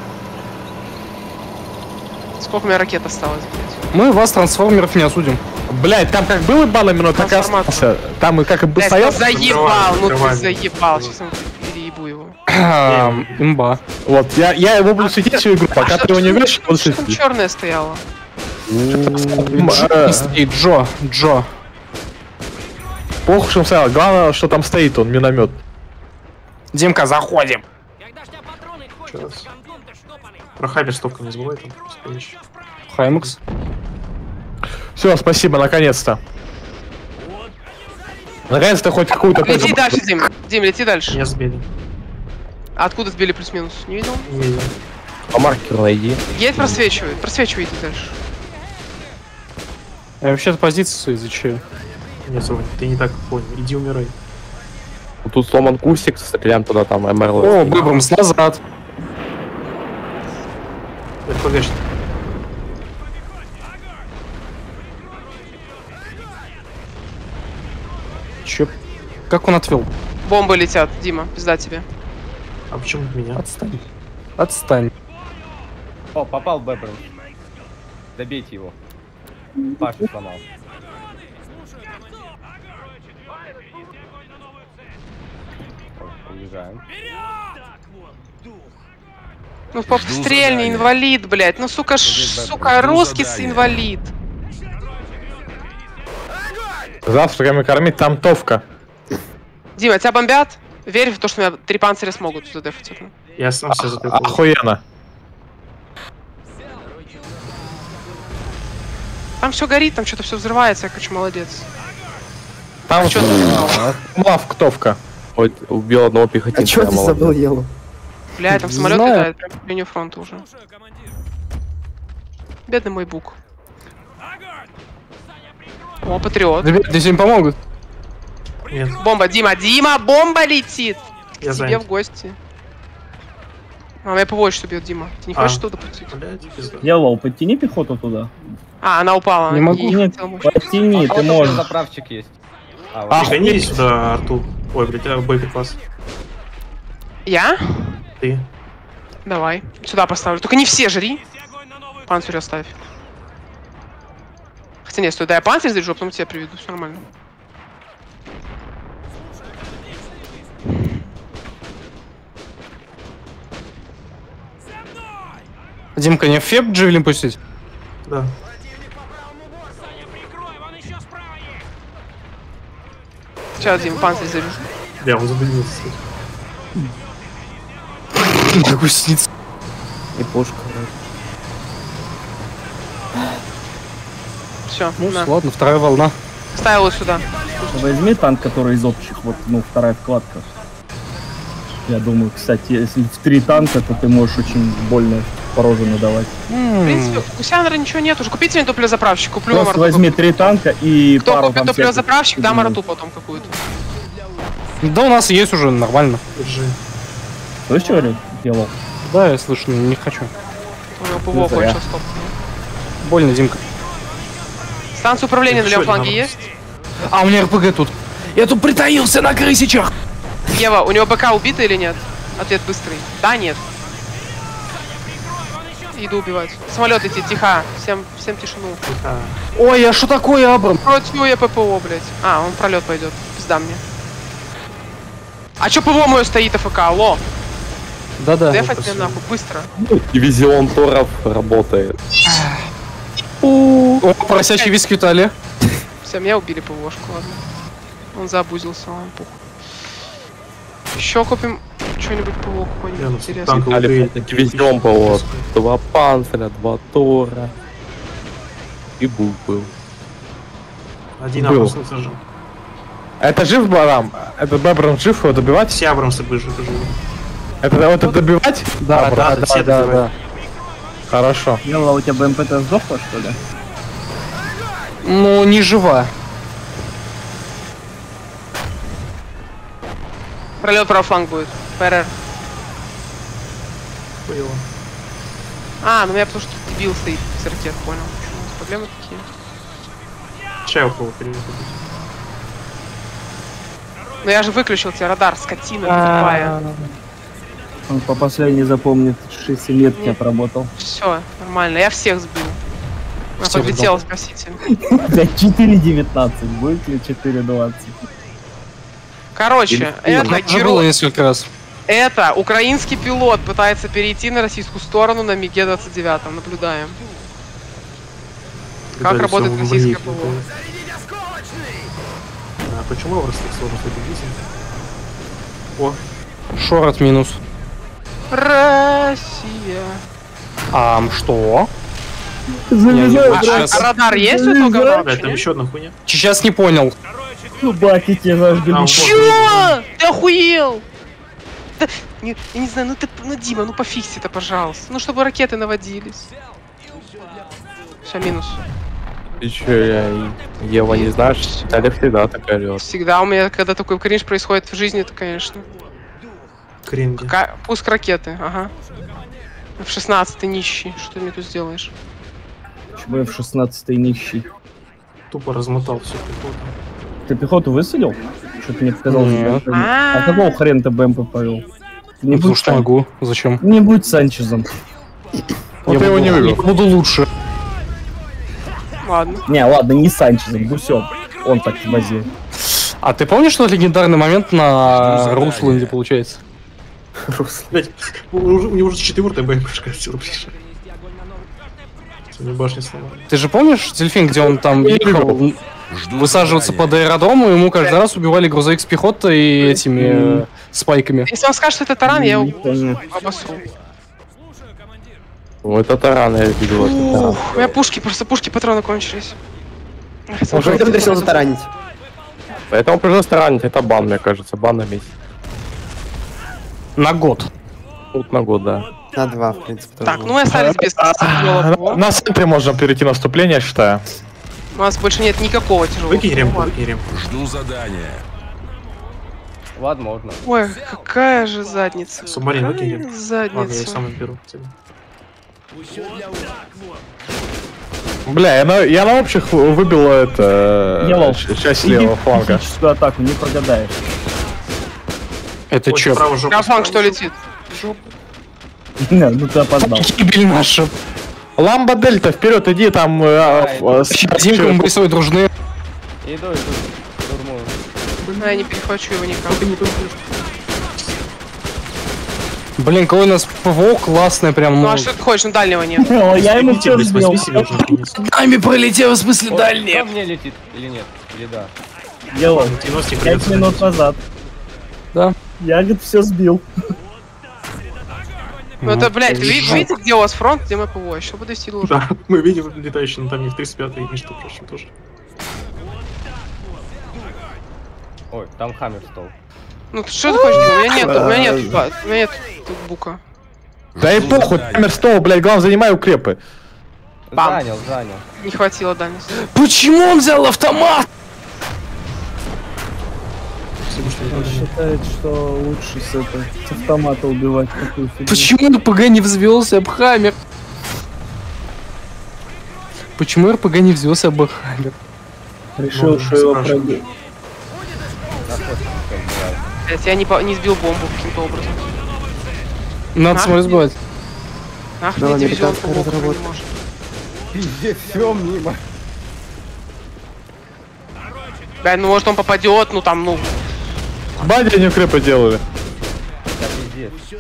Сколько у меня ракет осталось, блядь? Мы вас, трансформеров, не осудим. Блядь, там как был ебаный минут, так и Трансформатор. остался. Там и как и бы Блядь, стоял. ну заебал, ну ты Закрываем. заебал. Сейчас я переебу его. Ам, Имба. Вот, я, я его буду светить всю игру, пока ты его не убьешь, я буду Что там светить. черная стояла? М, Джо э, не стоит, Джо, Джо. Похуй, что он стоял. Главное, что там стоит он, миномет. Димка, заходим. Сейчас. Про Хайбер столько не забывай там. просто вещи. Хаймакс. Все, спасибо, наконец-то. Наконец-то хоть какую-то... Лети пользу- дальше, Дим. Дим, лети дальше. Меня сбили. А откуда сбили плюс-минус? Не видел? Не видел. По маркеру найди. Едь просвечивает. Просвечивай, иди дальше. Я вообще-то позицию свою изучаю. Нет, Соня, ты не так понял. Иди умирай. Вот тут сломан кустик, стреляем туда, там, эм эр эл. О, Бэбрамс назад. Это погоди. Чё? Как он отвел? Бомбы летят, Дима, пизда тебе. А почему от меня? Отстань. Отстань. О, попал Бэбром. Добейте его. Пашу сломал. Уезжаем. Ну, поп, Жду стрельни, задания. инвалид, блядь. Ну, сука, ш, Жду сука, русский с задания. инвалид. Завтраками кормить, там товка. Дима, тебя бомбят? Верь в то, что у меня три панциря смогут задефать это. Я сам себя А- затыкал. Охуенно. Там все горит, там что-то все взрывается, я, короче, молодец. Там Чё ты? лавка товка. Вот убил одного А пехотинца. чё я ты молодец. забыл Елу? Бля, там Не самолет знаю. летает прям по линию фронта уже. Бедный мой бук. О, патриот. Ребят, здесь им помогут. Нет, Бомба, Дима, Дима, бомба летит! я К тебе занят. в гости. А, меня ПВО что бьет, Дима. Ты не А. хочешь туда пустить? Блядь, пизда. Елоу, подтяни пехоту туда. А, она упала. Не могу. и Нет, хотела мощь. подтяни, А ты вот можешь. заправщик есть. А, вот. А, Гони сюда, Артур. Ой, блядь, а боеприпас. Я? Ты. Давай. Сюда поставлю. Только не все жри. Панцирь оставь. Хотя нет, стой, дай я панцирь заряжу, а потом тебя приведу. Все нормально. Димка, не в феб джевелин пустить? Да. Сейчас, Дима, панцирь заряжу. Бля, он задымился. Гусеница. И пушка. Все, Ну, на. ладно, вторая волна. Ставил его сюда. Возьми танк, который из общих, вот, ну, вторая вкладка. Я думаю, кстати, если в три танка, то ты можешь очень больно по роже надавать. В принципе, у Сианера ничего нет уже. Купите мне топлезаправщик, куплю Просто Амарту. возьми три танка и Кто пару купит там топлезаправщик, всяких дам фигней. Амарту потом какую-то. Да у нас есть уже, нормально. Держи. Слышишь, что говорю? Елоу? Да, я слышу, но не хочу. У него ПВО зря. кончил, стоп. Больно, Димка. Станция управления на Чё, левом фланге надо? есть? А, у меня эр пэ гэ тут. Я тут притаился на крысичах. Ева, у него БК убита или нет? Ответ быстрый. Да, нет. Иду убивать. Самолет летит, тихо. Всем, всем тишину. А, Ой, а что такое, Абрам? Против я ППО, блядь. А, он пролет пойдет. Пизда мне. А чё ПВО мое стоит, АФК? Алло. Да-да. Дефать мне нахуй, быстро. Дивизион Торов работает. О, поросячий виски в Италии. Все, меня убили ПВОшку, ладно. Он заобузился, ладно, пух. Еще купим что-нибудь ПВО я какой-нибудь ну, интересный. танковый Дали дуэль. дивизион ПВО. Два панциря, два Тора. И Бук был. Один Был. Абрамс сожжен. Это жив Барам? Это Бэбром жив, его добивать? Все Абрамсы бы жив- живы. Это, это добивать? Да, Абрам? да, да, да, все да, добивают. да. Хорошо. Елоу, у тебя бэ эм пэ тэ сдохла, что ли? Ну, не жива. Пролет правый фланг будет. ПРР. Хуёво. А, ну у меня потому что дебил стоит с ракет, понял. Почему у нас проблемы такие? Чай упал переведу. Ну я же выключил тебе радар, скотина А. тупая. Он по последней запомнит, шесть метки отработал. Все, нормально, я всех сбил. Я Всех подлетел, спасите. Блядь, четыре девятнадцать, будет ли четыре двадцать? Короче, это, Так уже было герой, несколько раз. это украинский пилот пытается перейти на российскую сторону на МиГе двадцать девять. Наблюдаем. Как Дали работает всё, российское блин, ПВО? А почему Абрамс так сложно победить? О, Шорот минус. Россия. А что? Завязай, А, а- Сейчас. а радар есть у этого говна бля, вообще, там нет? еще одна хуйня. Сейчас не понял. баки тебе зажгли. Там Чё? Ты охуел? Да, не, я не знаю, ну ты, ну Дима, ну пофикси это, пожалуйста. Ну чтобы ракеты наводились. Все, минус. Ты чё, я... Ева, не знаешь, Виталий всегда так орёт. Всегда у меня, когда такой кринж происходит в жизни, то, конечно. Кринги. Ка- Пуск ракеты, ага. В шестнадцатый нищий. Что ты мне тут сделаешь? Почему я в шестнадцатый нищий? Тупо размотал всю пехоту. Ты пехоту высадил? Что-то мне показалось. Нет. что- А какого хрена ты БМП повел? Не Потому будь, что Сан- могу. Зачем? не будь Санчезом. Вот я его не вывел. Буду лучше. Ладно. Не, ладно, не Санчезом, Гусем. Он так в базе. А ты помнишь, что легендарный момент на Русланде получается? Блять, у у него уже четвертая БМПшка сила ближе. Мне башни сломали. Ты же помнишь, Дельфин, где он там Я ехал Жду высаживаться задания. под аэродром, и ему каждый раз убивали грузовик с пехотой и этими э, спайками. Если он скажет, что это таран, я Не его помню. обосру. Ну, это таран, я видел, это таран. Ух, у меня пушки, просто пушки, патроны кончились. Он же это решил затаранить. Поэтому пришлось таранить, это бан, мне кажется, бан на месяц. На год. Тут на год, да. На два, в принципе. тоже Так, было. ну мы остались без тяжелого. На центре можно перейти наступление, я считаю. У нас больше нет никакого тяжелого. Выкинь ремку, ладно. выкинь ремку. Жду задания. Возможно. Ой, какая же задница. Субмарин Какая выкинь. Ладно, я задница. сам беру. Бля, я на, я на общих выбил это... Елол. щ- часть Иди левого в фланга. физическую атаку, не прогадаешь. Это Ой, чё? справа жопа. На фланг что летит? Не, ну ты опоздал. Гибель наша. Ламба Дельта, вперед, иди там... э, а, э, с- Димка мы своей дружны. Иду, иду. Турму. А, я не перехвачу его никак. Блин, какой у нас ПВО классный прям. Ну Ну, а что ты хочешь? Ну дальнего нет. О, я ему Возьмите, все блядь, сбил. возьми себе уже наконец. нами пролетел в смысле Ой, дальний. кто мне летит или нет? Или да? Делал. девяносто Пять придется минут ходить. назад. Да. Я, говорит, все сбил. Ну это, блядь, вы ви- видите, где у вас фронт, где мы ПВО? Еще буду вести лужу. Да, мы видим летающий, но там есть тридцать пятый, между прочим, тоже. Ой, там хаммер стол. Ну что ты хочешь, Дима? У меня нет, у меня нет, ба- у меня нет тут бука. Да и похуй, Тамер Стоу, блядь, главное, занимай укрепы. Бам. Занял, занял. Не хватило дальности. Почему он взял автомат? Спасибо, что не Он поняли. считает, что лучше с, это, с автомата убивать такую фигню. Почему РПГ не взвелся об Хаммер? Почему РПГ не взвелся об Хаммер? Решил, Ну, что его спрашивай. пробил. Блядь, я не, по- не сбил бомбу каким-то образом. Надо А? смотреть сбивать. Ах, Да, мне дивизион американская ПВО не разработка. может. Пиздец, все мимо. Блядь, ну может он попадет, ну там, ну. Банди они укрепы делали. Да, пиздец.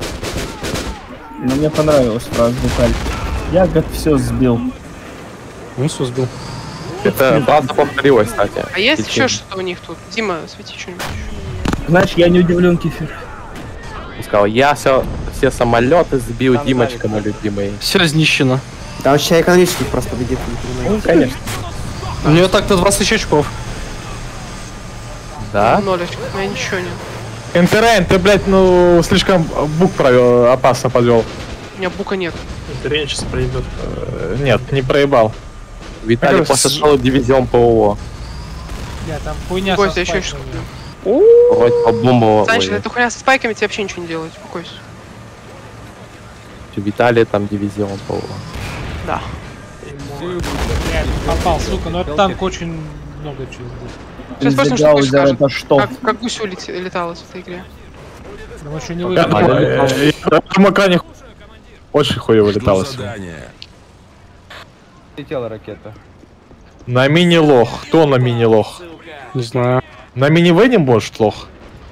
Но мне понравилась фраза Виталь. Я, говорит, все сбил. Он все сбил. Это база повторилась, кстати. А есть Причем, еще что-то у них тут? Дима, свети что-нибудь. Знаешь, я не удивлен, Кефир. он сказал, я все, все самолеты сбил, Там Димочка сзади. мой любимый. Все изнищено. Там вообще экономических просто победит, не понимаю. Ну, конечно. У нее так-то двадцать тысяч очков. Да? Нолечка, у меня ничего нет. Интерейн, ты, блядь, ну, слишком бук провел, опасно подвел. У меня бука нет. Это Рен сейчас проебет. Э, Нет, не проебал. Виталий Мне кажется, посадил дивизион ПВО. Я там хуйня Костя, со еще что спайками. куплю. Вроде по бомбу. Санчик, ой, эта хуйня со спайками тебе вообще ничего не делает, успокойся. Виталий там дивизион ПВО. Да. Блядь, попал, сука, но этот танк очень много чего сделал. Сейчас просто что Гаузер, скажет. это что? Как, как гусю лет- леталось в этой игре. Но еще не Я выиграл. думаю, э, на этом экране очень хуево Жду леталось. задания. Летела ракета. На мини-лох. Кто на мини-лох? Не знаю. На мини-вене может лох?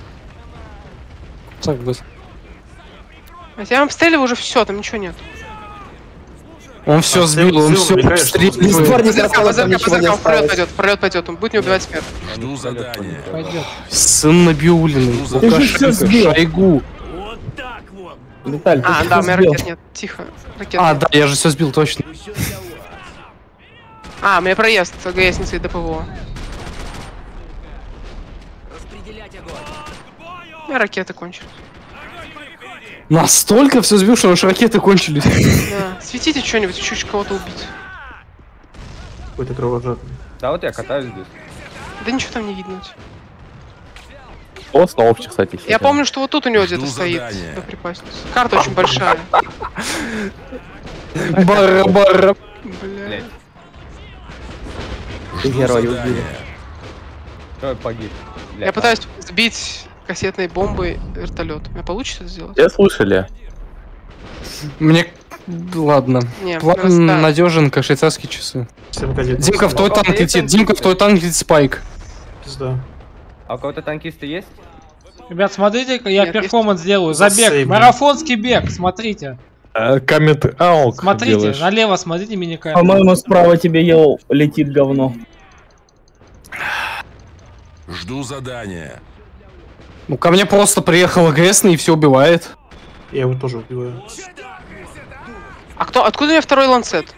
Так, быстро. А я вам обстреливаю уже все, там ничего нет. Он все А, сбил, он сил все намекаешь, что Из обстреливает. дворника Базырка, осталось, там базырка, ничего не базырка, вперед осталось. пойдет, вперед пойдет, он будет меня убивать смерть. Жду задания. Пойдет. Сын Набиулиный, Ты же всё Лукашенко, сбил. Шойгу. Виталь, ты А, же да, у всё меня сбил. ракет нет, тихо. Ракет А, нет. да, я же все сбил, точно. А, у меня проезд ГСницы до ПВО. У меня ракеты кончились. Настолько все сбил, что аж ракеты кончились. Да. Светите что-нибудь, чуть кого-то убить. какой-то кровожадный. Да вот я катаюсь здесь. Да ничего там не видно. О, снова, кстати. Я помню, что вот тут у него где-то Жду стоит задания. боеприпасница. Карта очень большая. Бара-бара. Бля. Ты героя убили. Кто погиб? Бля, Я пытаюсь сбить кассетной бомбой вертолет. У меня получится это сделать? Все слышали? Мне... Ладно. Не, План просто- надежен, как швейцарские часы. Всем кадет. Димка, в твой танк летит. Димка, в твой танк летит спайк. Пизда. А у кого-то танкисты есть? Ребят, смотрите, я Нет, перформанс сделаю. Засейв, Забег. блин. Марафонский бег. Смотрите. Коммент аук Смотрите, делаешь. налево смотрите миникарт. По-моему, справа тебе ел летит говно. Жду задания. Ну, ко мне просто приехал агрессный и все убивает. Я его тоже убиваю. А кто? Откуда у меня второй ланцет?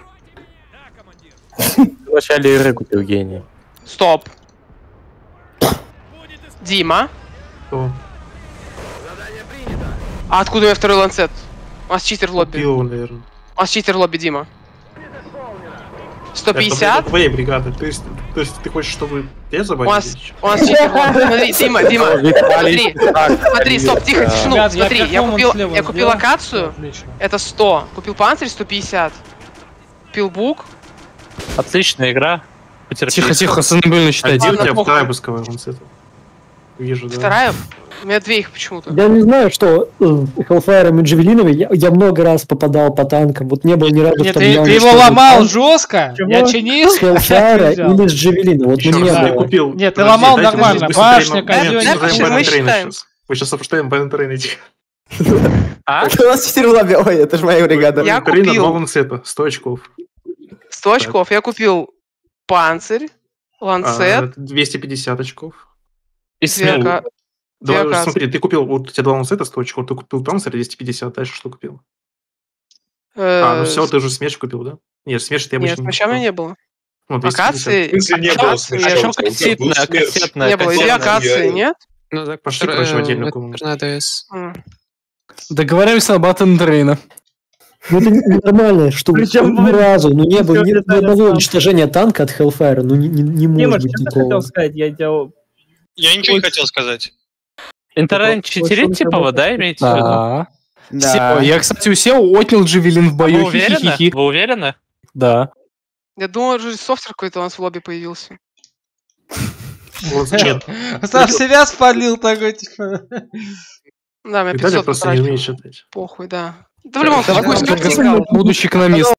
В начале игры купил гений. Стоп. Дима. Кто? А откуда у меня второй ланцет? У нас читер в лобби. Купил его, наверное. У нас читер в лобби, Дима. сто Это пятьдесят. твоей бригады. То есть, то есть ты хочешь, чтобы я У забанил? нас, у нас читер в лобби. Смотри, Дима, Дима. Смотри, смотри, стоп, тихо, тишину. Ребят, я Смотри, я перформанс купил, слева я купил сделал. локацию. Отлично. Это сто. Купил панцирь сто пятьдесят. Купил бук. Отличная игра. Потерпи. Тихо-тихо, сценобильно А считайте. где у тебя похуй. вторая пусковая ланцета? Вижу, да. Вторая. У меня две их почему-то. Я не знаю, что э, Hellfire и Джавелинами, я, я много раз попадал по танкам, вот не было ни разу, Нет, чтобы ты, я ты его уничтожил ломал танк жестко. Чего? Я чинил. с Hellfire взял. или с Джавелина, вот Еще мне раз, было. я купил. Нет, ты Подожди, ломал дайте нормально. мы быстро Башня, переймем- мы козённик. обсуждаем Мы Бэнн считаем. Трейна сейчас. Мы сейчас обсуждаем Бэнн Трейна. А? У нас читер в лобби. Ой, это же моя бригада. Я Бэнн Трейна, купил. два ланцета, сто очков. сто очков. Я купил панцирь, А, ланцет, двести пятьдесят очков. И две смело. ка- две Давай, оказии. смотри, ты купил, вот у тебя два ланцета, сто очков, ты купил панцирь двести пятьдесят, дальше что купил? А, ну Э, все, ты уже смерч купил, да? Нет, смерч ты Нет, обычно с мечами не было. Ну, двести пятьдесят. Акации. В смысле, не было акации смерча? А не что было. кассетная, кассетная, Не было. И две кассетная? акации, нет? Ну так, Пошли, втор- короче, в отдельную это комнату. на ДС. М. Договоримся на Баттен Трейна. Ну это нормально, что Причем ни разу, ну не было всё ни, ни детали одного сам. уничтожения танка от Hellfire, ну не, не, не Дима, может быть что ты такого. хотел сказать? Я тебя... Я ничего не хотел сказать. Интернет читерит, типа, да, имеете в виду? Да. Да. Сео. Я, кстати, у Сео отнял Джавелин в Вы бою. уверены? Хи-хи-хи. Вы уверены? Да. Я думал, уже софтер какой-то у нас в лобби появился. Вот зачем? Сам себя спалил такой, типа. Да, у меня Виталий пятьсот просто не потрачено. умеет считать. Похуй, да. Да в любом Давай случае, пусть пусть как он Будущий экономист.